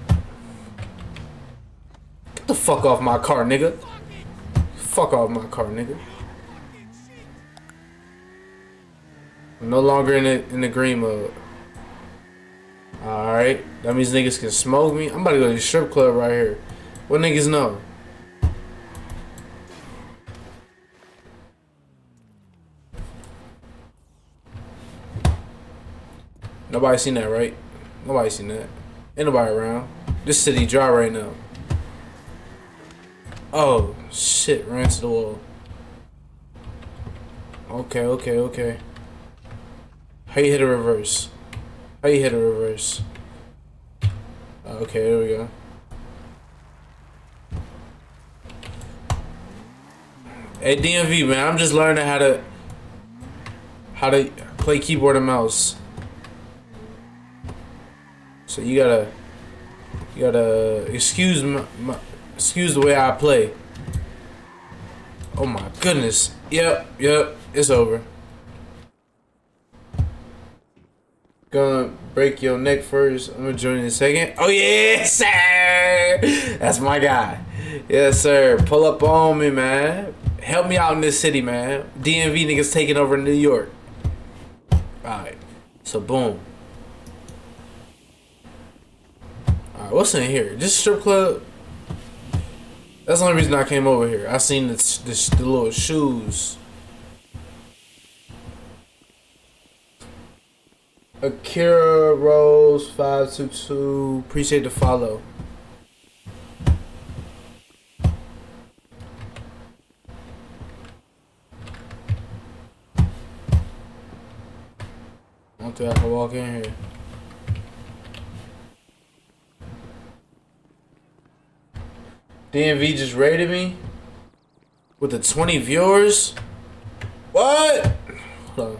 Get the fuck off my car, nigga. Fuck off my car, nigga. I'm no longer in the green mode. Alright. That means niggas can smoke me. I'm about to go to the strip club right here. What niggas know? Nobody seen that, right? Nobody seen that. Ain't nobody around. This city dry right now. Oh, shit. Ran to the wall. Okay. How you hit a reverse? Okay, there we go. Hey, DMV, man. I'm just learning how to play keyboard and mouse. So you gotta excuse the way I play. Oh my goodness. Yep, it's over. Gonna break your neck first. I'm gonna join in a second. Oh yes, sir. That's my guy. Yes, sir. Pull up on me, man. Help me out in this city, man. DMV niggas taking over New York. Alright. So boom. Alright, what's in here? This strip club? That's the only reason I came over here. I seen the little shoes. Akira Rose 522. Appreciate the follow. I don't think I can walk in here. DMV just rated me with the 20 viewers. What? Hold on.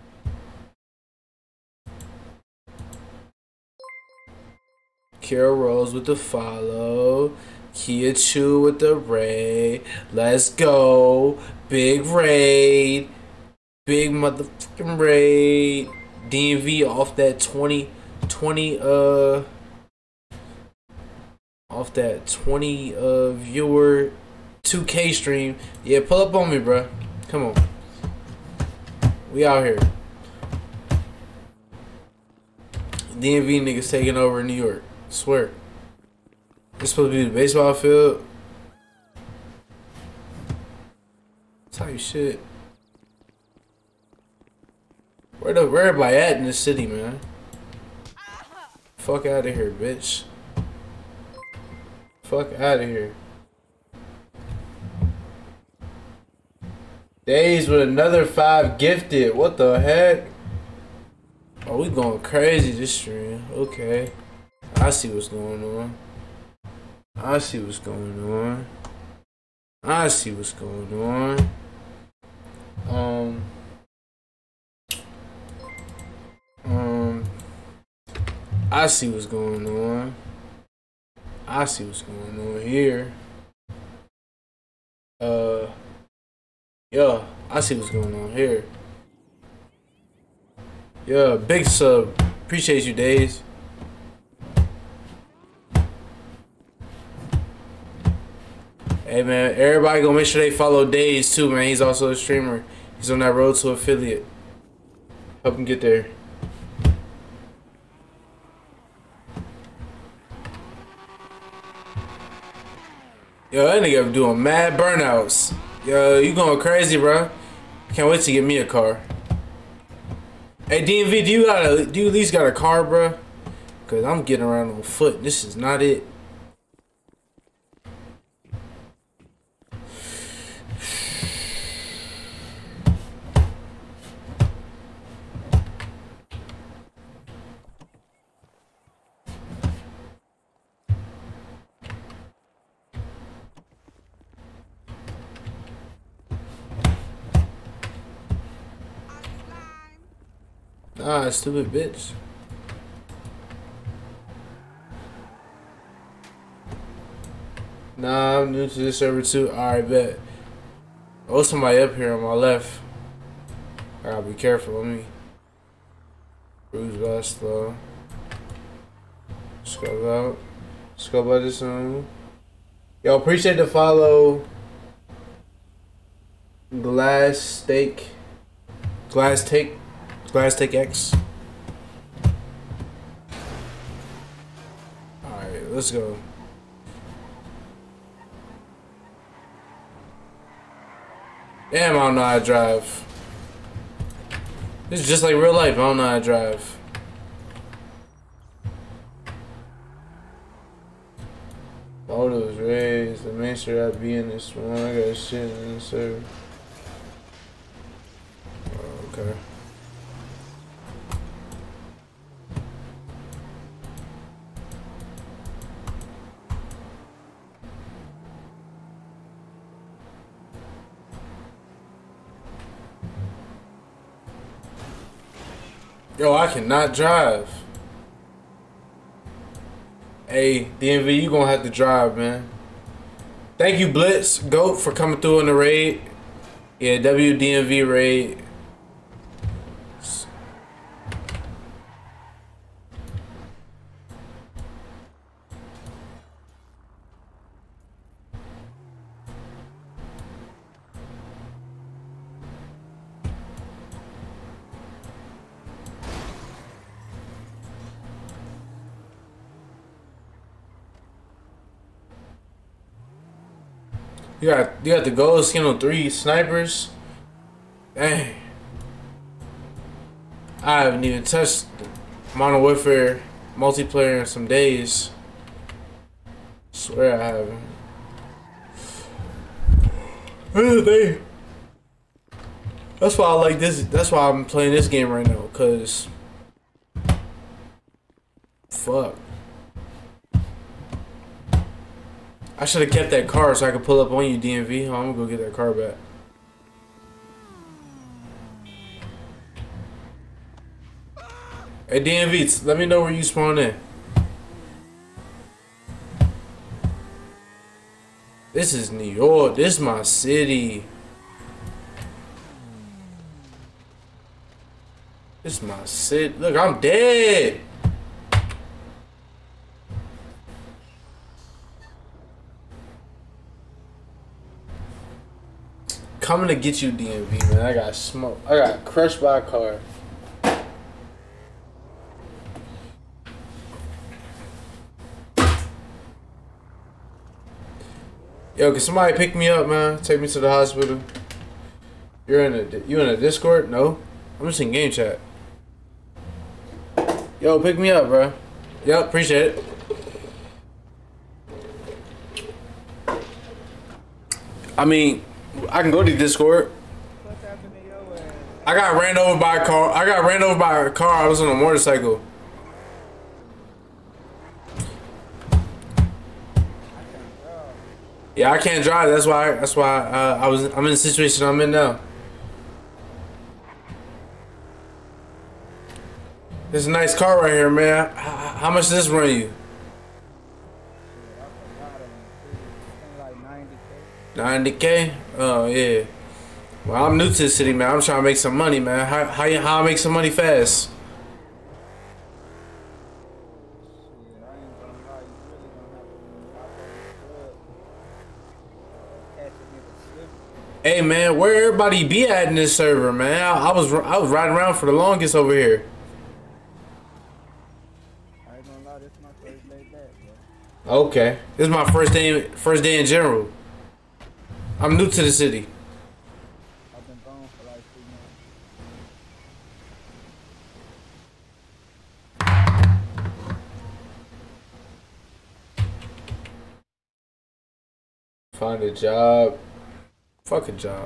Kira Rose with the follow. Kia Chu with the raid. Let's go. Big raid. Big motherfucking raid. DMV off that 20 off that 20 viewer 2K stream. Yeah, pull up on me, bruh. Come on. We out here. DMV niggas taking over New York. Swear. It's supposed to be the baseball field. Type shit. Where everybody at in this city, man? Fuck out of here, bitch. Fuck out of here. Days with another 5 gifted. What the heck? Oh, we going crazy this stream. Okay. I see what's going on. I see what's going on. I see what's going on. I see what's going on. I see what's going on here. Yeah, I see what's going on here. Yeah, big sub. Appreciate you, Days. Hey man, everybody gonna make sure they follow Days too, man. He's also a streamer. He's on that road to affiliate. Help him get there. Yo, that nigga doing mad burnouts. Yo, you going crazy, bro. Can't wait to get me a car. Hey, DMV, do you at least got a car, bro? Cause I'm getting around on foot. This is not it. Ah, stupid bitch. Nah, I'm new to this server too. Alright, bet. Oh, somebody up here on my left. I gotta be careful of me. Bruise by slow. Scrub out. Scrub out this one. Yo, appreciate the follow. Glass Take X. Alright, let's go. Damn, I don't know how to drive. This is just like real life. I don't know how to drive. Photos raised. To make sure I be in this one. I got shit in the server. Oh, okay. Yo, I cannot drive. Hey, DMV, you gonna have to drive, man. Thank you, Blitz, GOAT, for coming through in the raid. Yeah, WDMV raid. You got the gold skin on 3 snipers. Dang. I haven't even touched Modern Warfare multiplayer in some days. Swear I haven't. That's why I like this. That's why I'm playing this game right now. Cause fuck. I should have kept that car so I could pull up on you, DMV. Oh, I'm gonna go get that car back. Hey, DMV, let me know where you spawn in. This is New York. This is my city. This is my city. Look, I'm dead. Coming to get you, DMV, man. I got smoked. I got crushed by a car. Yo, can somebody pick me up, man? Take me to the hospital. You in a Discord? No, I'm just in game chat. Yo, pick me up, bro. Yep, appreciate it. I mean, I can go to Discord. I got ran over by a car. I was on a motorcycle. Yeah, I can't drive. That's why I'm in the situation I'm in now. This is a nice car right here, man. How much does this run you? 90K? Oh yeah. Well, I'm new to the city, man. I'm trying to make some money, man. How I make some money fast? Hey man, where everybody be at in this server, man? I was riding around for the longest over here. I ain't gonna lie, this is my first day back, bro. Okay, this is my first day in general. I'm new to the city. I've been gone for like 3 months. Find a job. Fuck a job.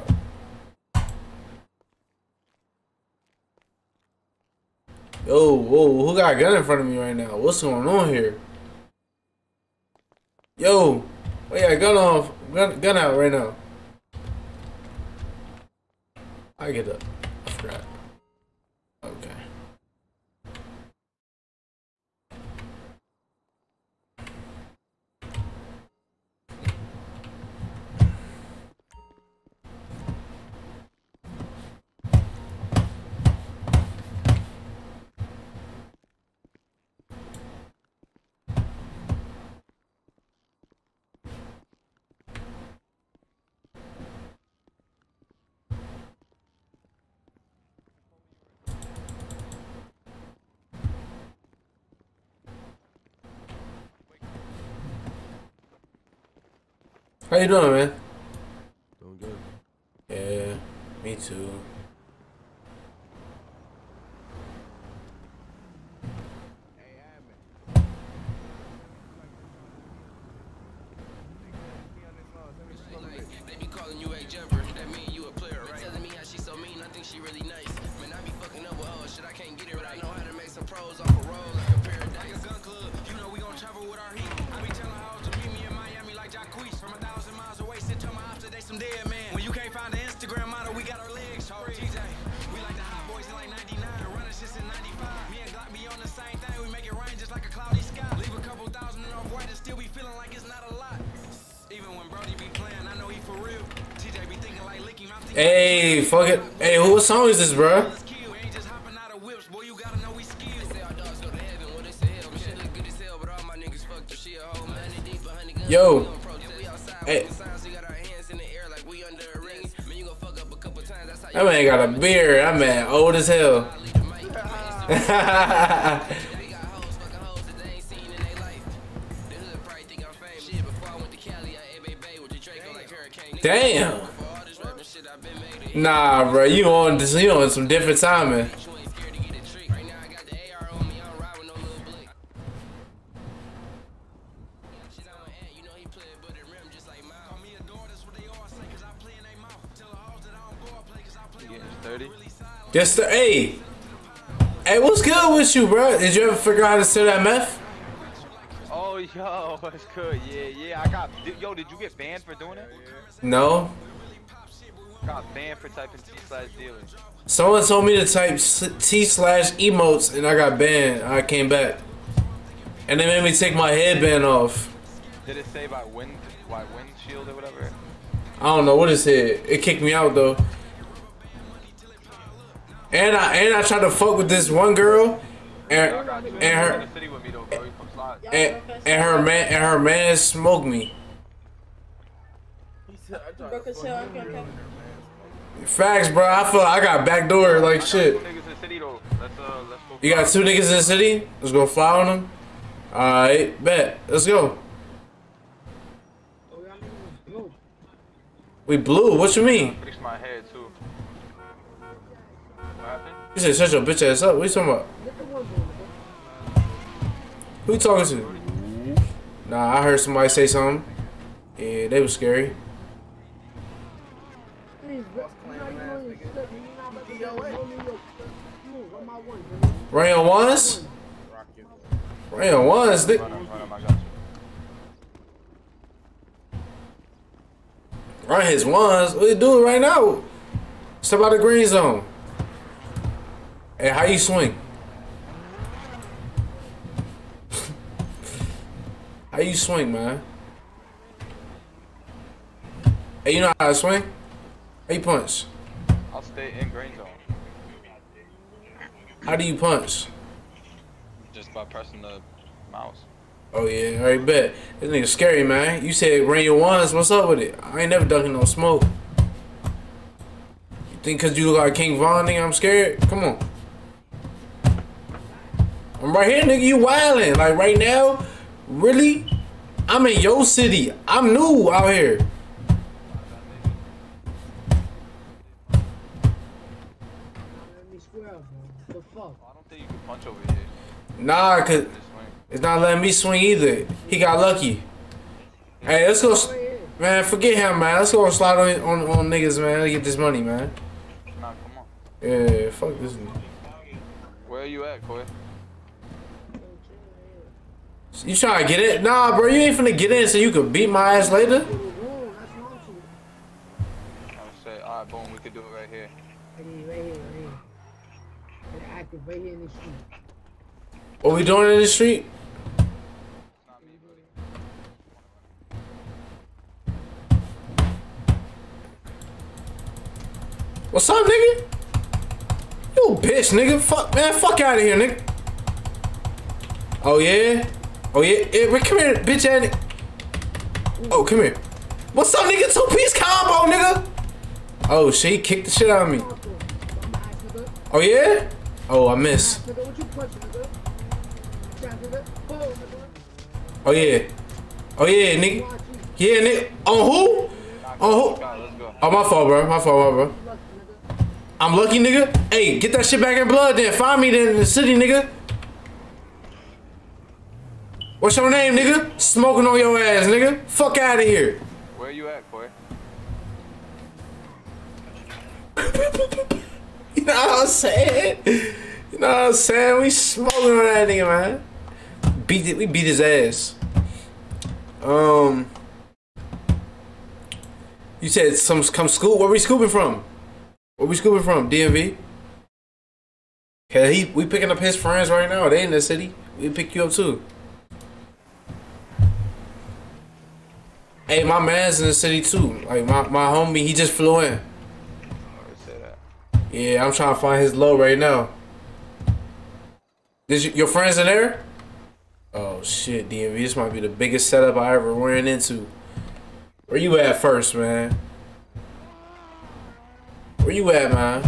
Yo, whoa, who got a gun in front of me right now? What's going on here? Yo, we got gun out right now. I get up. I forgot. Okay. How you doing, man? Doing good. Yeah, me too. They be calling you a jumper, that mean you a player, right? Telling me how she so mean, I think she really nice. Man, I be fucking up with her, shit, I can't get it right. I know how to make some pros off a roll like a paradise. Like a gun club, you know we gon' travel with our heat. I be telling hoes to meet me in Miami like Jacquees. From 1,000 miles away, sit to my house today, some dead man. When you can't find the Instagram model, we got our legs. Oh, TJ, we like the hot boys in like 99, running shit in 95. Me and Glock be on the same thing, we make it rain just like a cloudy sky. Leave a couple thousand in off white and still be feeling like it's not a lot. Even when Brody be playing, I know he for real. TJ be thinking like lick him. Hey, fuck it. Hey, what song is this, bro? Yo. Hey. That man got a beard. That man old as hell. Damn. Nah, bro, you on this? You on some different timing. Yes, sir. Hey, what's good with you, bro? Did you ever figure out how to sell that meth? Oh, yo, that's good. Yeah. I got. Yo, did you get banned for doing it? No. Got banned for typing T/dealer. Someone told me to type T/emotes, and I got banned. I came back, and they made me take my headband off. Did it say by windshield or whatever? I don't know what it said. It kicked me out though. And I tried to fuck with this one girl, and her man smoked me. Facts, bro. I feel I got backdoor like shit. You got 2 niggas in the city? Let's go fly on them. Alright, bet. Let's go. We blue? What you mean? Fix my head too. What happened? You said shut your bitch ass up. What you talking about? Who you talking to? Nah, I heard somebody say something. Yeah, they was scary. Rayon ones? Rayon ones? Run his ones? What you doing right now? Step out the green zone. Hey, how you swing? How you swing, man? Hey, you know how to swing? How you punch? I'll stay in green zone. How do you punch? Just by pressing the mouse. Oh yeah, alright, bet. This nigga scary, man. You said bring your ones. What's up with it? I ain't never ducking no smoke. You think cause you look like King Von, nigga, I'm scared? Come on. I'm right here, nigga. You wildin'. Like right now, really? I'm in your city. I'm new out here. Punch over here. Nah, cause it's not letting me swing either. He got lucky. Hey, let's go, man. Forget him, man. Let's go slide on niggas, man. Let's get this money, man. Nah, come on. Yeah, fuck this. Where are you at, Coy? You trying to get it? Nah, bro. You ain't finna get in so you could beat my ass later. I would say, alright, boom. We could do it right here. Right here. Active right here in the street. What we doing in the street? What's up, nigga? You bitch, nigga. Fuck, man. Fuck out of here, nigga. Oh, yeah? Oh, yeah? Come here, bitch ass nigga. Oh, come here. What's up, nigga? 2-piece combo, nigga. Oh, shit. He kicked the shit out of me. Oh, yeah? Oh, I missed. Oh, yeah. Oh, yeah, nigga. Yeah, nigga. On who? On who? Oh, my fault, bro. My fault, bro. I'm lucky, nigga. Hey, get that shit back in blood then. Find me then in the city, nigga. What's your name, nigga? Smoking on your ass, nigga. Fuck out of here. Where you at, Coy? You know what I'm saying? You know what I'm saying? We smoking on that nigga, man. We beat his ass. You said come scoop. Where we scooping from? Where we scooping from? DMV? Okay, we picking up his friends right now. They in the city. We pick you up too. Hey, my man's in the city too. Like my homie, he just flew in. Yeah, I'm trying to find his low right now. Your friends in there? Oh shit, DMV, this might be the biggest setup I ever ran into. Where you at first, man? Where you at, man?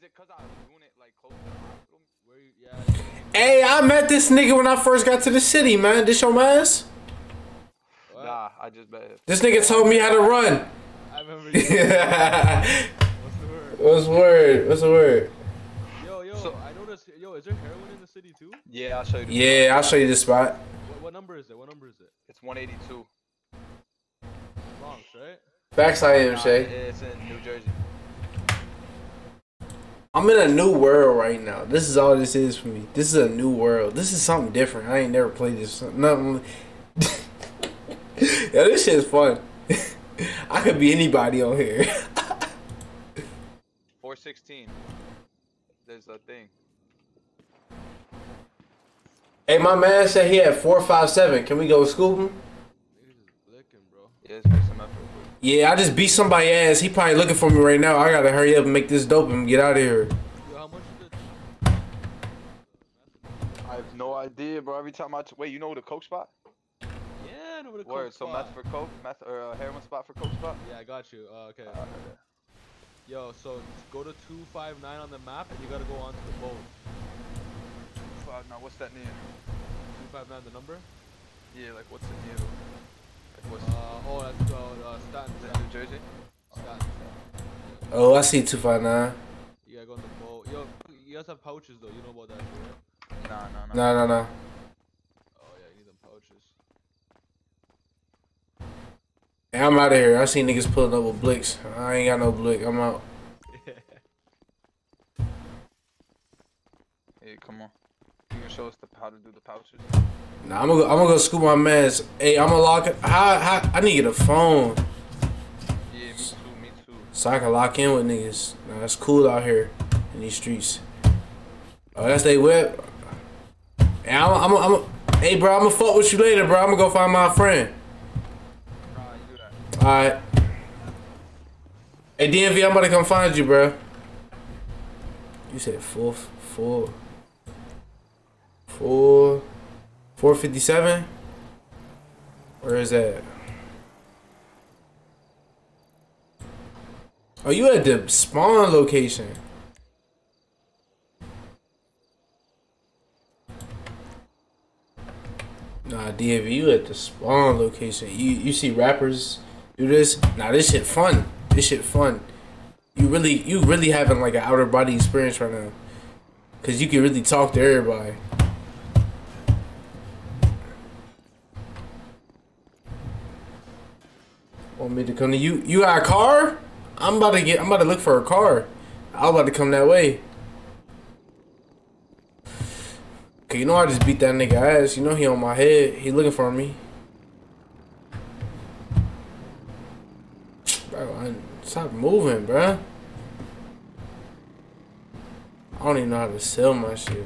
Is it cause I was doing it like close to the hospital? Where you? Yeah. Hey, I met this nigga when I first got to the city, man. This your man's? Nah, I just bet. This nigga told me how to run. I remember. You. What's the word? What's the word? What's the word? Yo, So- I noticed. Yo, is there heroin in the city too? Yeah, I'll show you. Yeah, I'll show you the spot. What number is it? What number is it? It's 182. Bronx, right? Facts I am, Nah, Shay. it's in New Jersey. I'm in a new world right now. This is all this is for me. This is a new world. This is something different. I ain't never played this. Nothing. Yeah, this shit is fun. I could be anybody on here. 416. There's a thing. Hey, my man said he had 457. Can we go scoop him? Yeah, it's make some effort. Yeah, I just beat somebody's ass. He probably looking for me right now. I gotta hurry up and make this dope and get out of here. Yo, how much is it? I have no idea, bro. Every time wait, you know the coke spot? Yeah, I know where the Word. coke So spot. meth for coke, meth or heroin spot for coke spot? Yeah, I got you. Okay. Yo, so go to 259 on the map, and you gotta go onto the boat. Now what's that near? 259, the number? Yeah, like what's it near? Like what's That's Staten. is that New Jersey? Staten. Oh, I see 259. You gotta go on the boat. Yo, you guys have pouches though. You know about that shit, right? Nah. Oh yeah, you need them pouches. Hey, I'm out of here. I see niggas pulling up with blicks. I ain't got no blick. I'm out. Hey, come on. You can show us how to do the pouches. Nah, I'm gonna go scoop my mans. Hey, I'm gonna lock it. How I need to get a phone Yeah, me too. so I can lock in with niggas. Nah, that's cool out here in these streets. Oh, that's they whip. Hey, hey, bro, I'm gonna fuck with you later, bro. I'm gonna go find my friend. You do that. Alright. Hey, DMV, I'm about to come find you, bro. You said 457? Where is that? Oh, you at the spawn location. Nah, DMV, you at the spawn location. You see rappers do this? Nah, this shit fun. This shit fun. You really having like an outer body experience right now. Cause you can really talk to everybody. Want me to come to you? You got a car? I'm about to look for a car. I was about to come that way. Cause you know I just beat that nigga ass. You know he on my head. He looking for me. Bro, stop moving, bro. I don't even know how to sell my shit.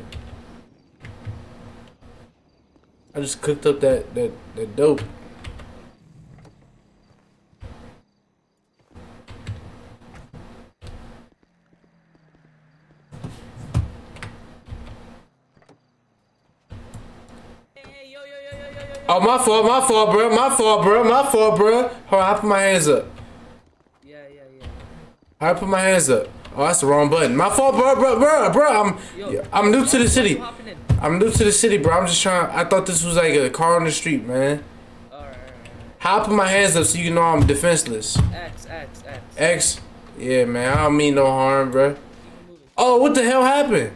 I just cooked up that dope. Oh, my fault, bro. Hold on, I put my hands up. Yeah. I put my hands up. Oh, that's the wrong button. My fault, bro. I'm new to the city. I'm new to the city, bro. I'm just trying. I thought this was like a car on the street, man. Alright. How I put my hands up so you know I'm defenseless. X. Yeah, man. I don't mean no harm, bro. Oh, what the hell happened?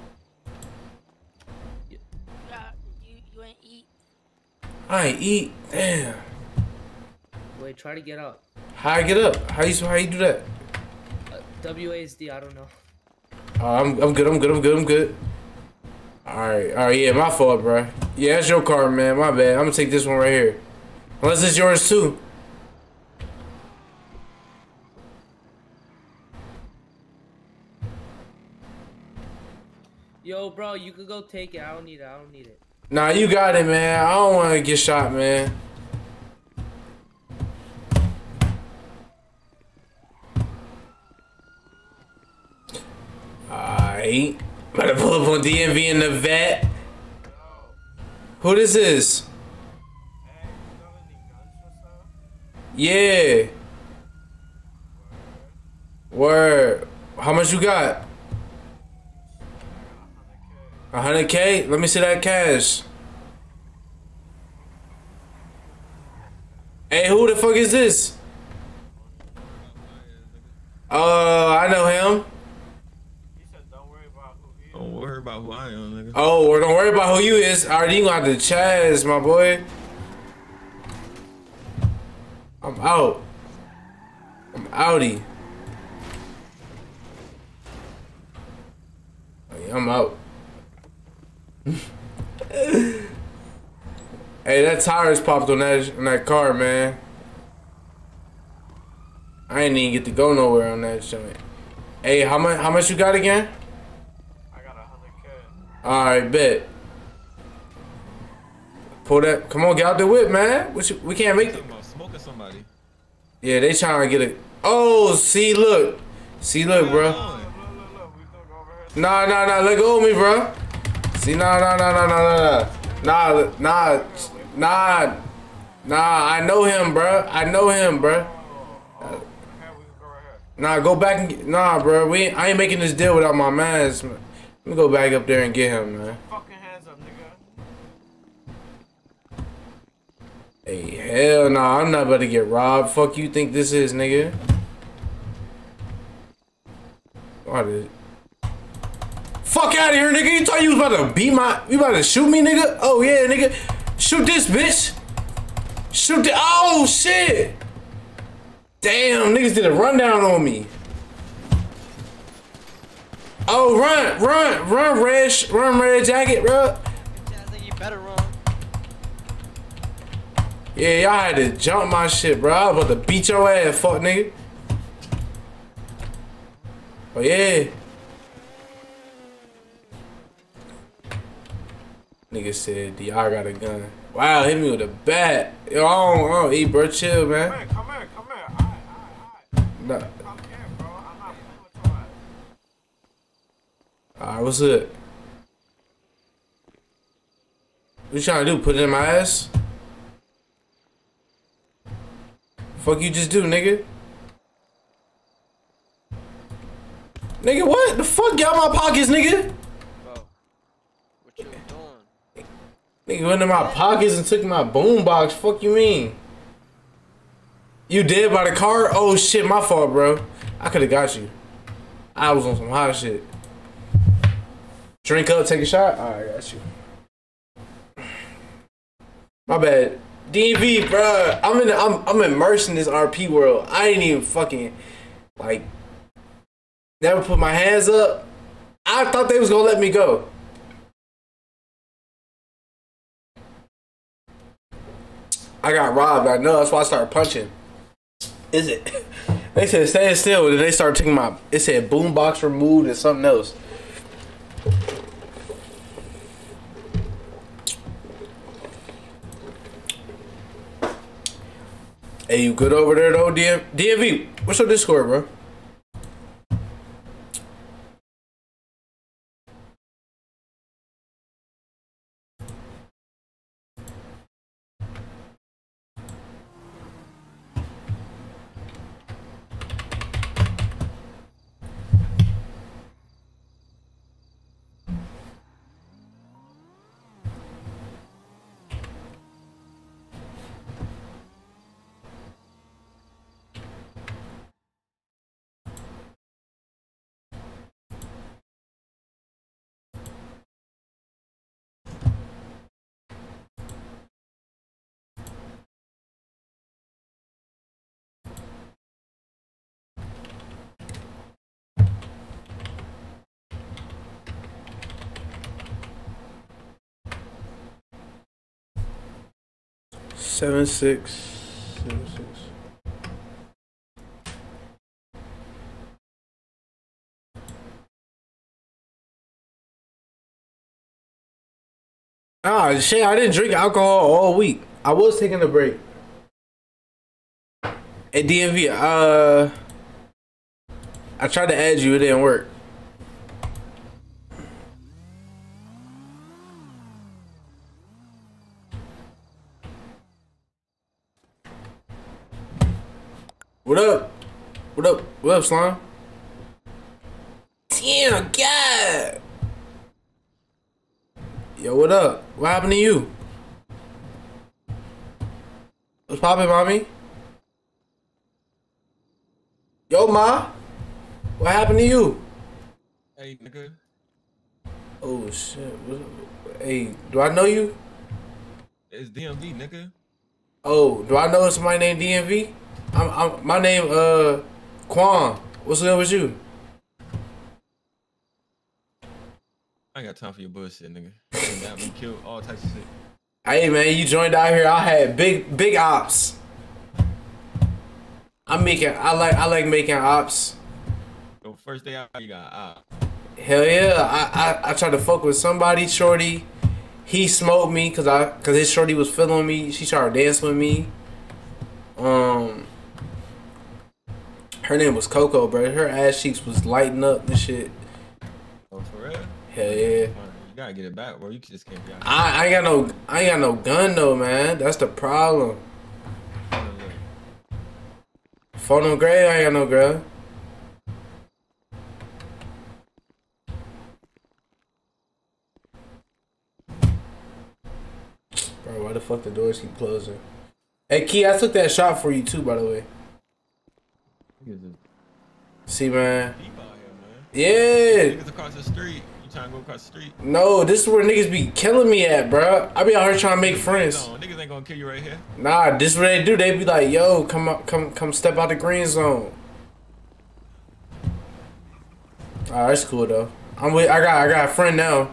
You ain't eat. I ain't eat. Damn. Wait, try to get up. How I get up? How you do that? WASD, I don't know. I'm good. Alright, yeah, my fault, bro. Yeah, that's your car, man. My bad. I'm gonna take this one right here. Unless it's yours too. Yo, bro, you could go take it. I don't need it. Nah, you got it, man. I don't want to get shot, man. Alright. About to pull up on DMV in the vet. Who this is? Yeah. Word. How much you got? 100K? Let me see that cash. Hey, who the fuck is this? I know him. Don't worry about who I am, nigga. Oh, well, don't worry about who you is. Already, you got the Chaz, my boy. I'm out. I'm outie. I'm out. Hey, that tires popped on that car, man. I ain't even get to go nowhere on that joint. Hey, how much you got again? I got 100K. Alright, bet. Pull that. Come on, get out the whip, man. We can't make it. Smoking somebody. Yeah, they trying to get it. Oh, see, look. See, look, bro. Nah, let go of me, bro. See, nah. I know him, bro. Nah, go back and get, nah, bro. I ain't making this deal without my mans. Let me go back up there and get him, man. Fucking hands up, nigga. Hey, hell nah, I'm not about to get robbed. Fuck you think this is, nigga? What is it? Fuck out of here, nigga. You thought you was about to beat you about to shoot me, nigga? Oh yeah, nigga. Shoot this bitch. Shoot the, oh shit. Damn, niggas did a rundown on me. Oh, run, red jacket, bro. I think you better run. Yeah, y'all had to jump my shit, bro. I was about to beat your ass, fuck nigga. Oh yeah. Nigga said, DR got a gun. Wow, hit me with a bat. Yo, I don't eat, bro. Chill, man. Come here. Nah. Come here, bro. I'm not playing with your ass. Alright, what's up? What you trying to do? Put it in my ass? Fuck you just do, nigga? Nigga, what? The fuck? Get out my pockets, nigga? Bro, what you doing? Nigga went in my pockets and took my boombox. Fuck you mean? You dead by the car? Oh shit, my fault, bro. I could have got you. I was on some hot shit. Drink up, take a shot? Alright, got you. My bad. DV, bro. I'm immersed in this RP world. I ain't even fucking like never put my hands up. I thought they was gonna let me go. I got robbed. I know. That's why I started punching. Is it? They said stand still, and they started taking my. It said boombox removed and something else. Hey, you good over there though, DMV? What's your Discord, bro? Seven six. Ah, shit, I didn't drink alcohol all week. I was taking a break. At DMV, I tried to add you, it didn't work. What up? What up? What up, Slime? Damn, God! Yo, what up? What happened to you? What's poppin', mommy? Yo, ma. What happened to you? Hey, nigga. Oh shit. Hey, do I know you? It's DMV, nigga. Oh, do I know somebody named DMV? My name Quan. What's up with you? I ain't got time for your bullshit, nigga. You got me killed, all types of shit. Hey man, you joined out here. I had big ops. I like making ops. Yo, first day out, you got Hell yeah. I tried to fuck with somebody, shorty. He smoked me cause his shorty was feeling me. She started dancing with me. Her name was Coco, bro. Her ass cheeks was lighting up and shit. Oh, for real? Hell yeah. You gotta get it back, bro. You just can't be out. I ain't got no gun though, man. That's the problem. Phone on gray, I ain't got no gun. Bro, why the fuck the doors keep closing? Hey Key, I took that shot for you too, by the way. See, man. Yeah. Niggas across the street. You trying to go across the street? No, this is where niggas be killing me at, bro. I be out here trying to make friends. Niggas ain't gonna kill you right here. Nah, this is what they do. They be like, yo, come step out the green zone. Alright, that's cool though. I got a friend now.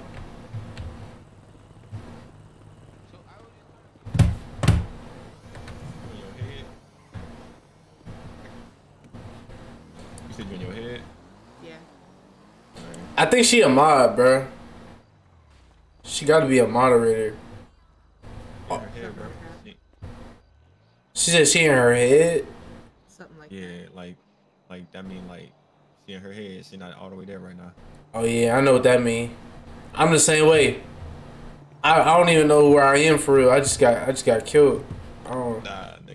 You said you in your head? Yeah. I think she a mod, bro. She gotta be a moderator. In her head, bro. She said she in her head. Something like yeah, like that mean like she in her head. She not all the way there right now. Oh yeah, I know what that mean. I'm the same way. I don't even know where I am for real. I just got killed. Nah, nigga,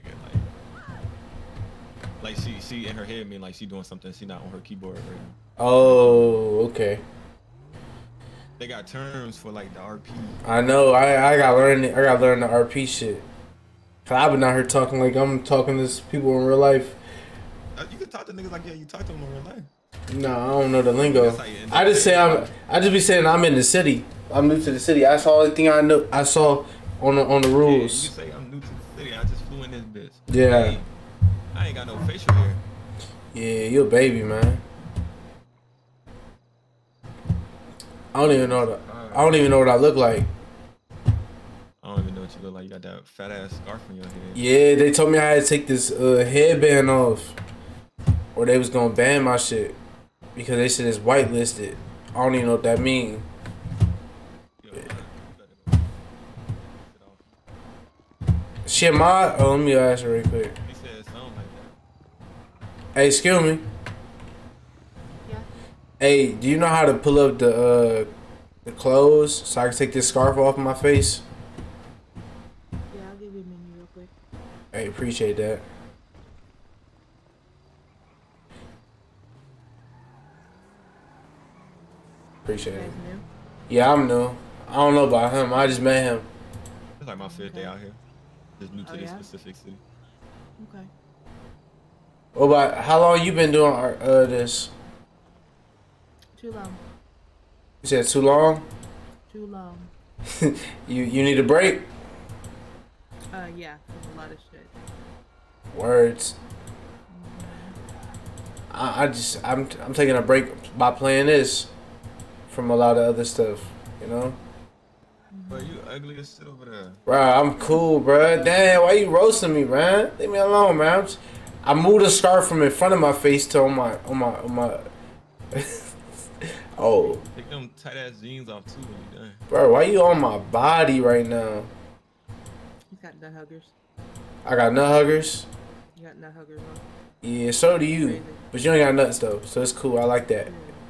like she in her head mean like she doing something. She not on her keyboard right now. Oh, okay. They got terms for like the RP. I know. I gotta learn it. I gotta learn the RP shit. Cause I've been out here talking like I'm talking to people in real life. You can talk to niggas like yeah, you talk to them in real life. No, I don't know the lingo. I just be saying I'm in the city. I'm new to the city. That's the only thing I know. I saw on the rules. Yeah, you say I'm new to the city. I just flew in this bitch. Yeah. I ain't got no facial hair. Yeah, you a baby, man. I don't even know what I look like. I don't even know what you look like. You got that fat ass scarf on your head. Yeah, they told me I had to take this headband off, or they was gonna ban my shit because they said it's whitelisted. I don't even know what that mean. Shit, my let me ask her real quick. He said something like that. Hey, excuse me. Yeah. Hey, do you know how to pull up the clothes so I can take this scarf off my face? Yeah, I'll give you a menu real quick. Hey, appreciate that. Appreciate it. Yeah, I'm new. I don't know about him. I just met him. It's like my 5th day out here. Just new to this specific city. Okay. What about how long you been doing this? Too long. You said too long? Too long. you need a break? Yeah, there's a lot of shit. Words. I'm taking a break by playing this from a lot of other stuff, you know? Bro, you ugly as shit over there. Bro, I'm cool, bro. Damn, why you roasting me, man? Leave me alone, man. I moved a scarf from in front of my face to on my oh. Take them tight ass jeans off too when you done. Bro, why you on my body right now? You got nut huggers. I got nut huggers. You got nut huggers on. Yeah, so do you. Crazy. But you ain't got nuts though, so it's cool. I like that.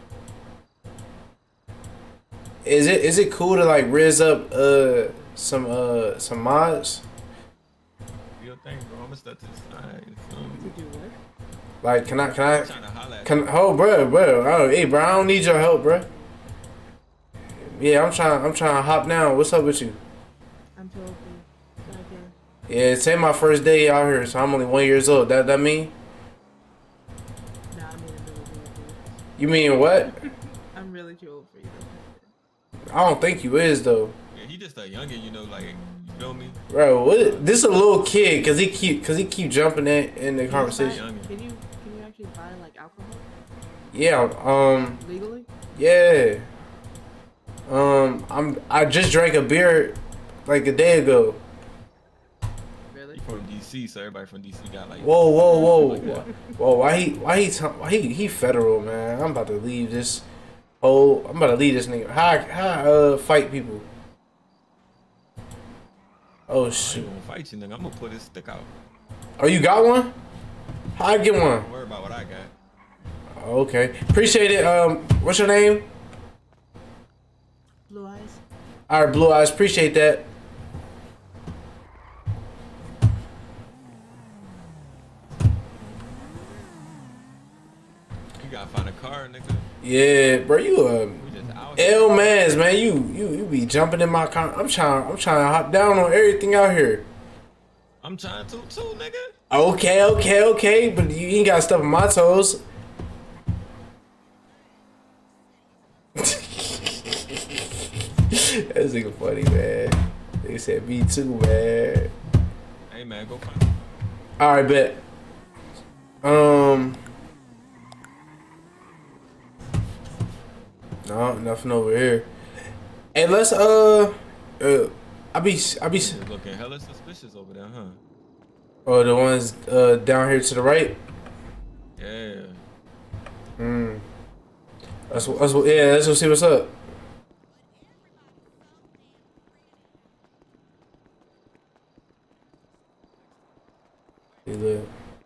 Is it cool to like rizz up some mods? Real thing, bro. I'm gonna step to the side. To do what? Like, can oh, bro, oh, hey, bro, I don't need your help, bro. Yeah, I'm trying to hop down. What's up with you? I'm too old for you. Not again. Yeah, it's ain't my first day out here, so I'm only 1 year old. That mean? Nah, I'm really too old for you. You mean what? I'm really too old for you. I don't think you is though. Yeah, he just a youngin, you know, like, you feel me? Bro, what? This a little kid, cause he keep jumping in the conversation. Can you actually buy like alcohol? Yeah. Legally? Yeah. I just drank a beer like a day ago. Really? He from DC, so everybody from DC got like. Whoa. Whoa, why he federal, man? I'm about to leave this nigga. How fight people? Oh I shit. ain't gonna fight you, nigga. I'm gonna put his stick out. Oh, you got one? How I get one? Don't worry about what I got. Okay. Appreciate it. What's your name? Blue eyes? Alright, Blue Eyes, appreciate that. You gotta find a car, nigga. Yeah, bro, you We just out here. L mans, man. You be jumping in my car. I'm trying to hop down on everything out here. I'm trying to too, nigga. Okay, but you ain't got stuff on my toes. That's nigga funny, man. They said me too, man. Hey, man, go find. All right, bet. No, nothing over here. Hey, let's I be It's looking hella suspicious over there, huh? Oh, the ones down here to the right. Yeah. Let's go see what's up. He lit.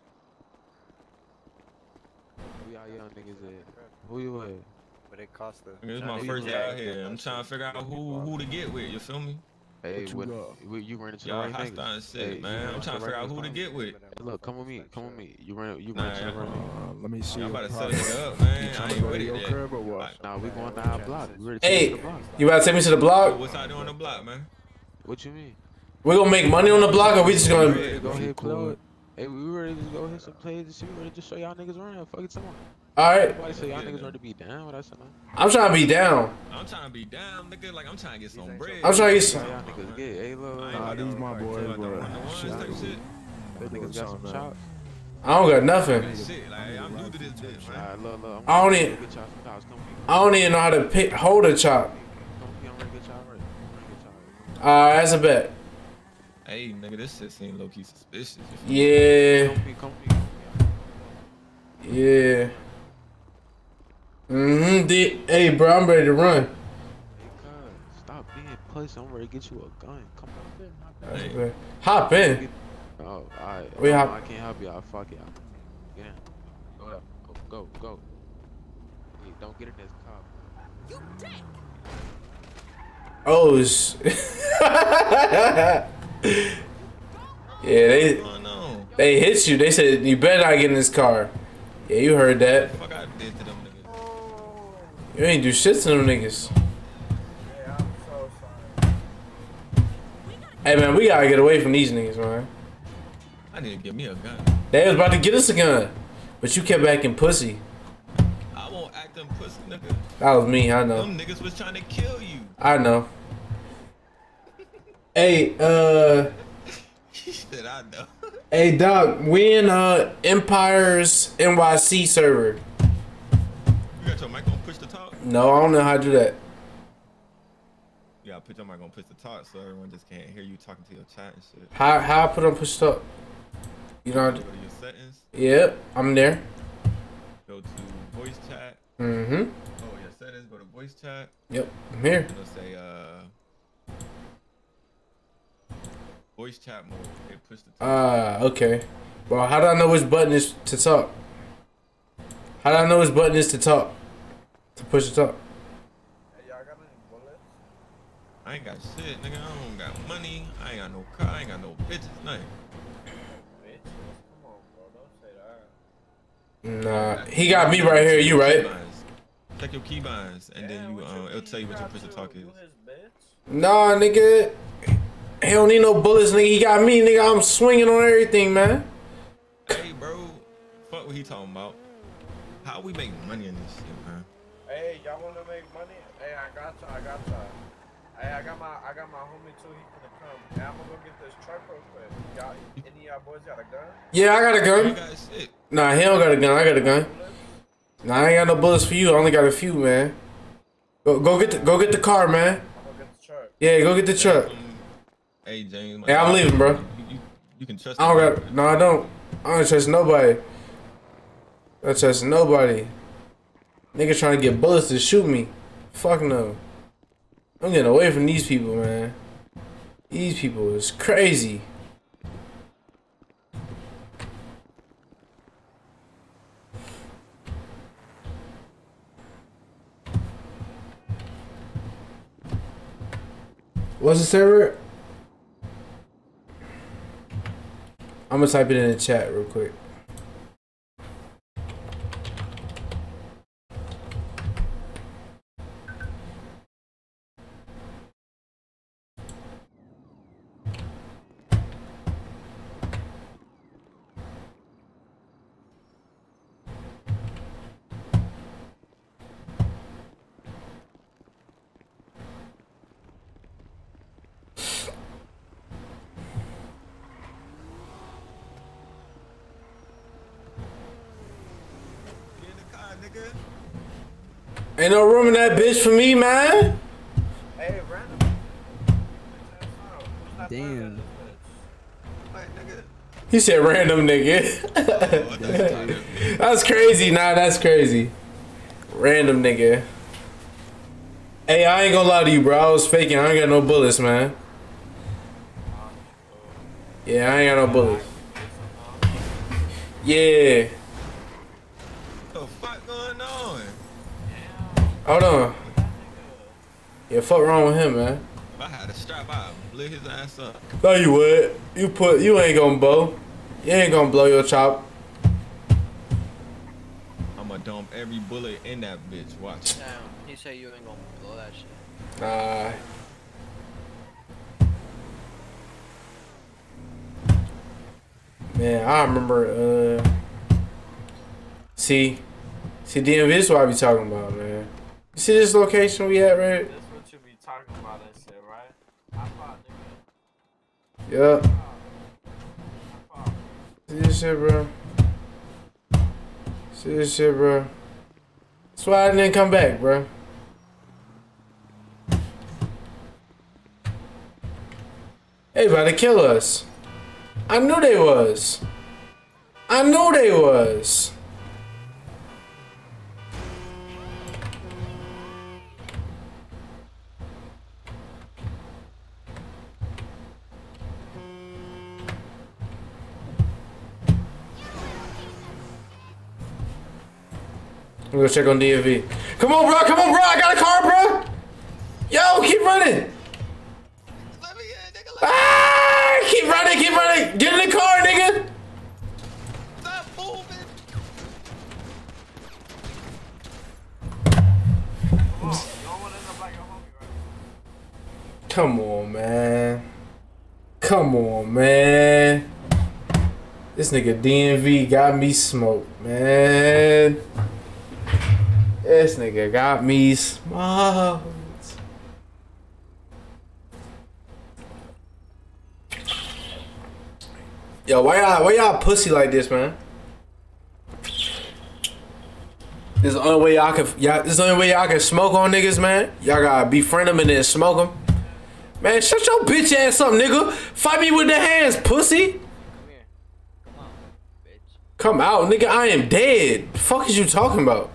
Who y'all young niggas at? Who you at? But it cost the. This is my first day out here. I'm trying to figure out who to get with. You feel me? Hey, you ran into the Y'all right hostile niggas. and shit, man. I'm trying to figure out who to get with. Hey, look, come with me. You ran into the Nah, right niggas. Let me see. I'm about to set it up, man. I ain't with it yet. Nah, we going to our block. We ready to Hey, take the block. you about to take me to the block? What's I doing on the block, man? What you mean? We gonna make money on the block, or we just gonna? Go ahead, play it. Hey, we ready to go hit some plays and shit. We ready to show y'all niggas around. Fuck it, someone. All right. Nobody say y'all niggas ready to be down with us or nothing. I'm trying to be down. I'm trying to be down, nigga. Like I'm trying to get some bread. I'm trying to get some. Y'all niggas get. Hey, look. Nah, these my boys, bro. Shit. They niggas got some chops. I don't got nothing. Shit, like I'm new to this bitch, man. Alright, look. I don't even know how to hold a chop. That's a bet. Hey, nigga, this shit seem low key suspicious. Yeah. Yeah. Hey, bro, I'm ready to run. Stop being pussy. I'm ready to get you a gun. Come on. Hey. Hop in. Oh, alright. We hop. I can't help y'all. Fuck y'all. Get in. Go. Hey, don't get in this car. You dick. Oh, yeah, they hit you. They said you better not get in this car. Yeah, you heard that. Fuck I did to them niggas. You ain't do shit to them niggas. Hey man, we gotta get away from these niggas, man. I need to get me a gun. They was about to get us a gun, but you kept acting pussy. I won't act them pussy, nigga. That was me, I know. Them niggas was trying to kill you. I know. Hey, Shit, I know. Hey Doc, we in Empire's NYC server. You got your mic on push to talk? No, I don't know how to do that. You gotta put your mic on push to talk so everyone just can't hear you talking to your chat and shit. How I put on push talk? You know how to Go to your settings. Yep, I'm there. Go to voice chat. Mm-hmm. Oh, your settings, go to voice chat. Yep, I'm here. It'll say voice chat mode. Okay, push the talk. Okay. Well, how do I know which button is to talk? How do I know which button is to talk? To push the talk? I ain't got shit, nigga. I don't got money. I ain't got no car. I ain't got no bitches, nothing. Nah, he got me right here. You right? Check your keybinds, and then you it'll tell you what your push to talk is. Nah, nigga. He don't need no bullets, nigga. He got me, nigga. I'm swinging on everything, man. Hey, bro. Fuck what he talking about. How we make money in this shit, man? Hey, y'all wanna make money? Hey, I got y'all. Hey, I got my homie too. He gonna come. Hey, I'm gonna go get this truck real quick. Y'all, any of y'all boys got a gun? Yeah, I got a gun. Nah, he don't got a gun. I got a gun. Nah, I ain't got no bullets for you. I only got a few, man. Go get the car, man. Yeah, go get the truck. Hey, James. Hey, I'm leaving, bro. You can trust. I don't got. No, I don't. I don't trust nobody. I don't trust nobody. Nigga trying to get bullets to shoot me. Fuck no. I'm getting away from these people, man. These people is crazy. What's the server? I'm gonna type it in the chat real quick. Ain't no room in that bitch for me, man. Hey, random. Damn. He said random nigga. That's crazy. Nah, that's crazy. Random nigga. Hey, I ain't gonna lie to you, bro. I was faking. I ain't got no bullets, man. Yeah, I ain't got no bullets. Yeah. What the fuck going on? Hold on. Yeah, fuck wrong with him, man. If I had a strap, I'd lit his ass up. No, you would. You ain't gonna blow. You ain't gonna blow your chop. I'ma dump every bullet in that bitch. Watch. Damn, he said you ain't gonna blow that shit. Nah. Man, I remember, see DMV, this is what I be talking about, man. You see this location we at, right? That's what you be talking about and shit, right? I thought, nigga. Yup. See this shit, bro? See this shit, bro? That's why I didn't come back, bro. They about to kill us. I knew they was. I knew they was. I'm gonna check on DMV. Come on, bro. Come on, bro. I got a car, bro. Yo, keep running. Ah, keep running, keep running. Get in the car, nigga. Stop moving. Come on, man. Come on, man. This nigga DMV got me smoked, man. This nigga got me smoked. Yo, why y'all pussy like this, man? This is the only way y'all can this is the only way y'all can smoke on niggas, man. Y'all gotta befriend them and then smoke them. Man, shut your bitch ass up, nigga. Fight me with the hands, pussy. Come out, nigga. I am dead. The fuck is you talking about?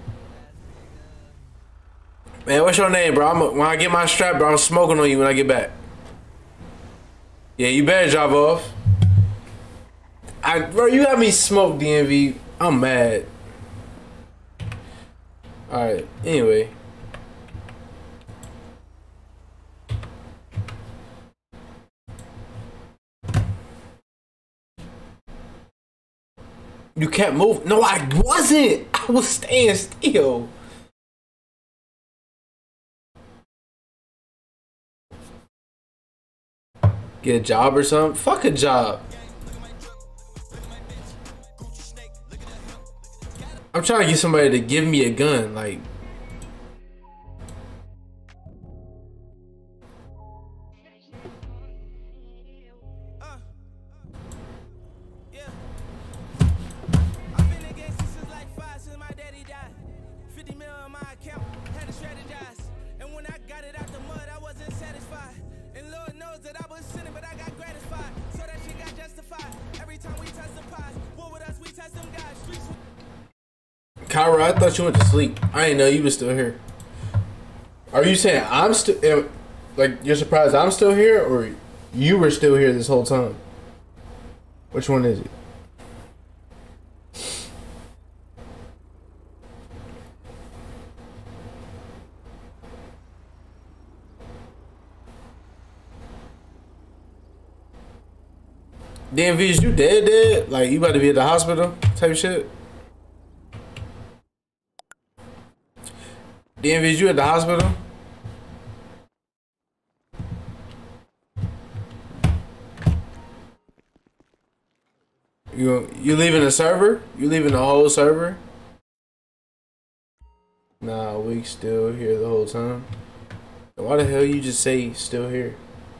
Man, what's your name, bro? When I get my strap, bro, I'm smoking on you when I get back. Yeah, you better drive off. Bro, you got me smoked, DMV. I'm mad. Alright, anyway. You can't move. No, I wasn't. I was staying still. Get a job or something? Fuck a job. I'm trying to get somebody to give me a gun, like. Kyra, I thought you went to sleep. I didn't know you was still here. Are you saying I'm still, like, you're surprised I'm still here, or you were still here this whole time? Which one is it? Damn, V's, you dead? Like, you about to be at the hospital type of shit? DMV's, you at the hospital? You leaving the server? You leaving the whole server? Nah, we still here the whole time. Why the hell you just say still here?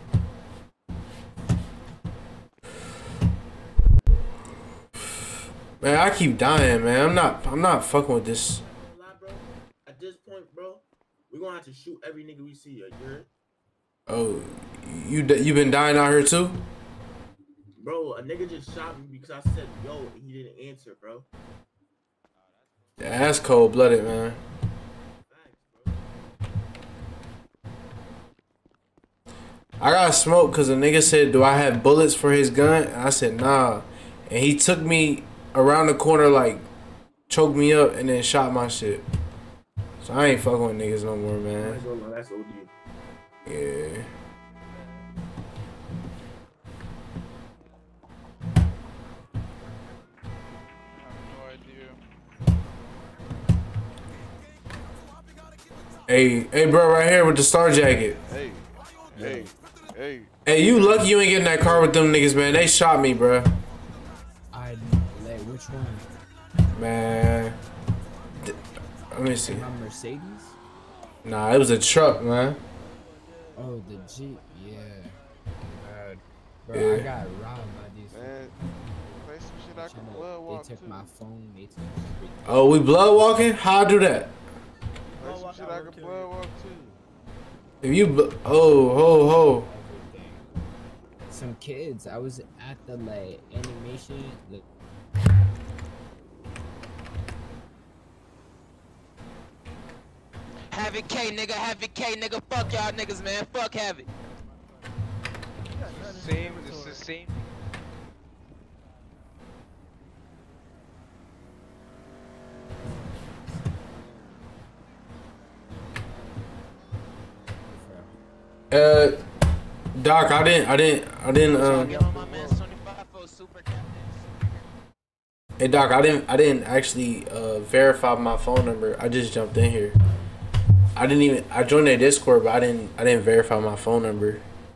Man, I keep dying, man. I'm not fucking with this. At this point, bro, we're gonna have to shoot every nigga we see. You heard? Oh, you been dying out here too? Bro, a nigga just shot me because I said yo and he didn't answer, bro. Yeah, that's cold-blooded, man. I got smoked because a nigga said, do I have bullets for his gun? And I said, nah. And he took me around the corner, like, choked me up and then shot my shit. So I ain't fucking with niggas no more, man. That's OD. Yeah. Hey, bro, right here with the star jacket. Hey, you lucky you ain't get in that car with them niggas, man. They shot me, bro. Which one? Man. Let me see. My Mercedes? Nah, it was a truck, man. Oh, the Jeep, yeah. Bro, Yeah. I got robbed by these. Man, play some shit I can blood walk They took too. my phone, they took everything. Oh, we blood walking? How I do that? Play some shit I can blood walk too. If you, ho. Some kids, I was at the like animation. Havoc K, nigga, fuck y'all niggas, man, fuck Havoc. This is same. Doc, I didn't, Hey Doc, I didn't actually verify my phone number. I just jumped in here. I joined their Discord, but I didn't verify my phone number.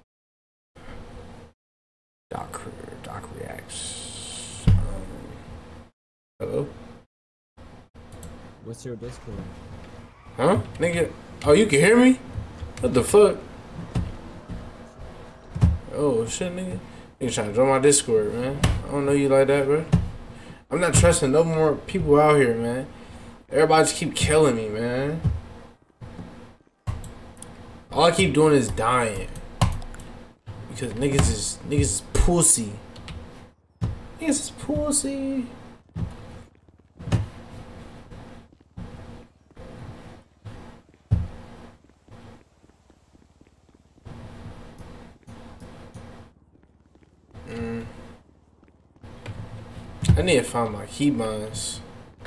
Doc reacts. Hello? What's your Discord? Huh? Nigga. Oh, you can hear me? What the fuck? Oh shit, nigga. You trying to join my Discord, man. I don't know you like that, bro. I'm not trusting no more people out here, man. Everybody just keep killing me, man. All I keep doing is dying. Because niggas is pussy. Niggas is pussy. I need to find my keybinds.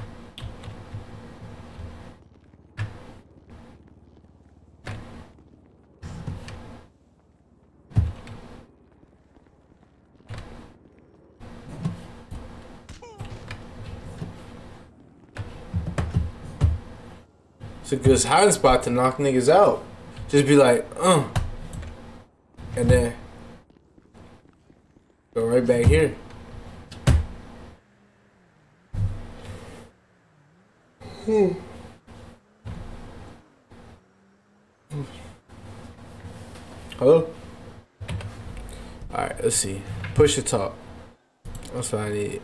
It's a good hiding spot to knock niggas out. Just be like, and then right back here. Hello? Alright, let's see. Push to talk. That's what I need.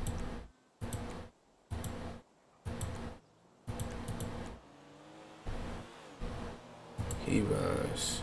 Keybinds.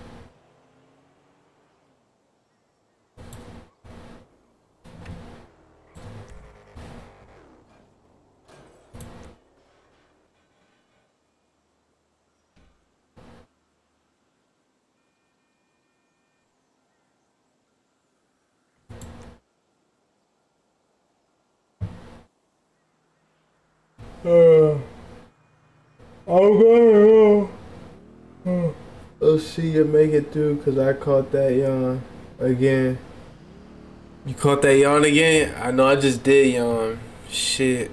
I'm gonna let's see you make it through, cause I caught that yawn again. You caught that yawn again? I know I just did yawn. Shit.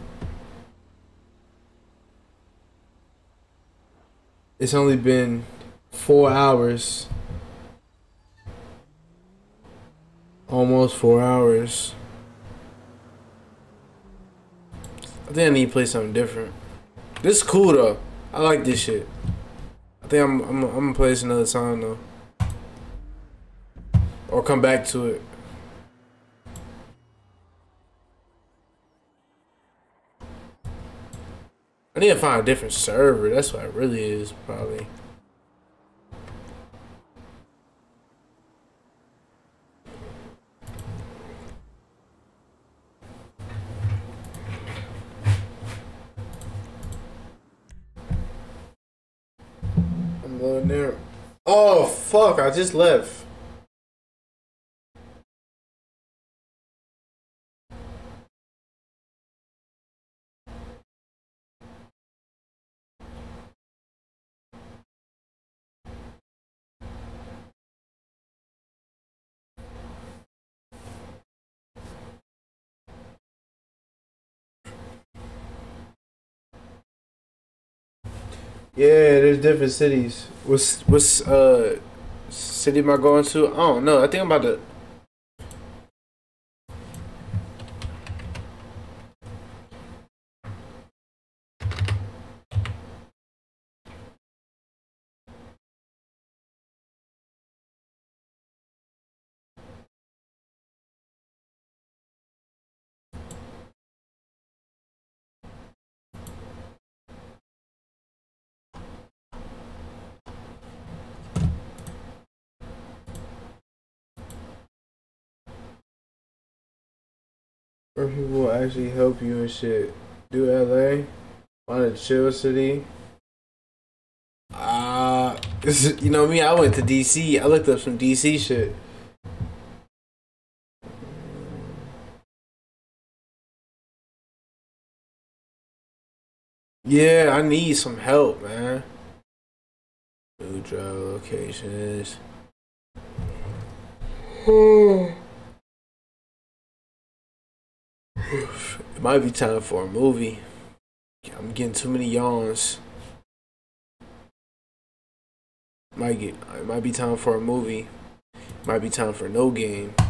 It's only been 4 hours. Almost 4 hours. I think I need to play something different. This is cool though. I like this shit. I think I'm gonna play this another time though, or come back to it. I need to find a different server. That's what it really is, probably. I'm going there. Oh fuck! I just left. Yeah, there's different cities. What's city am I going to? I don't know. I think I'm about to. Where people will actually help you and shit. Do LA? Find a chill city? You know me, I went to DC. I looked up some DC shit. Yeah, I need some help, man. New drug locations. It might be time for a movie. I'm getting too many yawns. It might be time for a movie. Might be time for no game.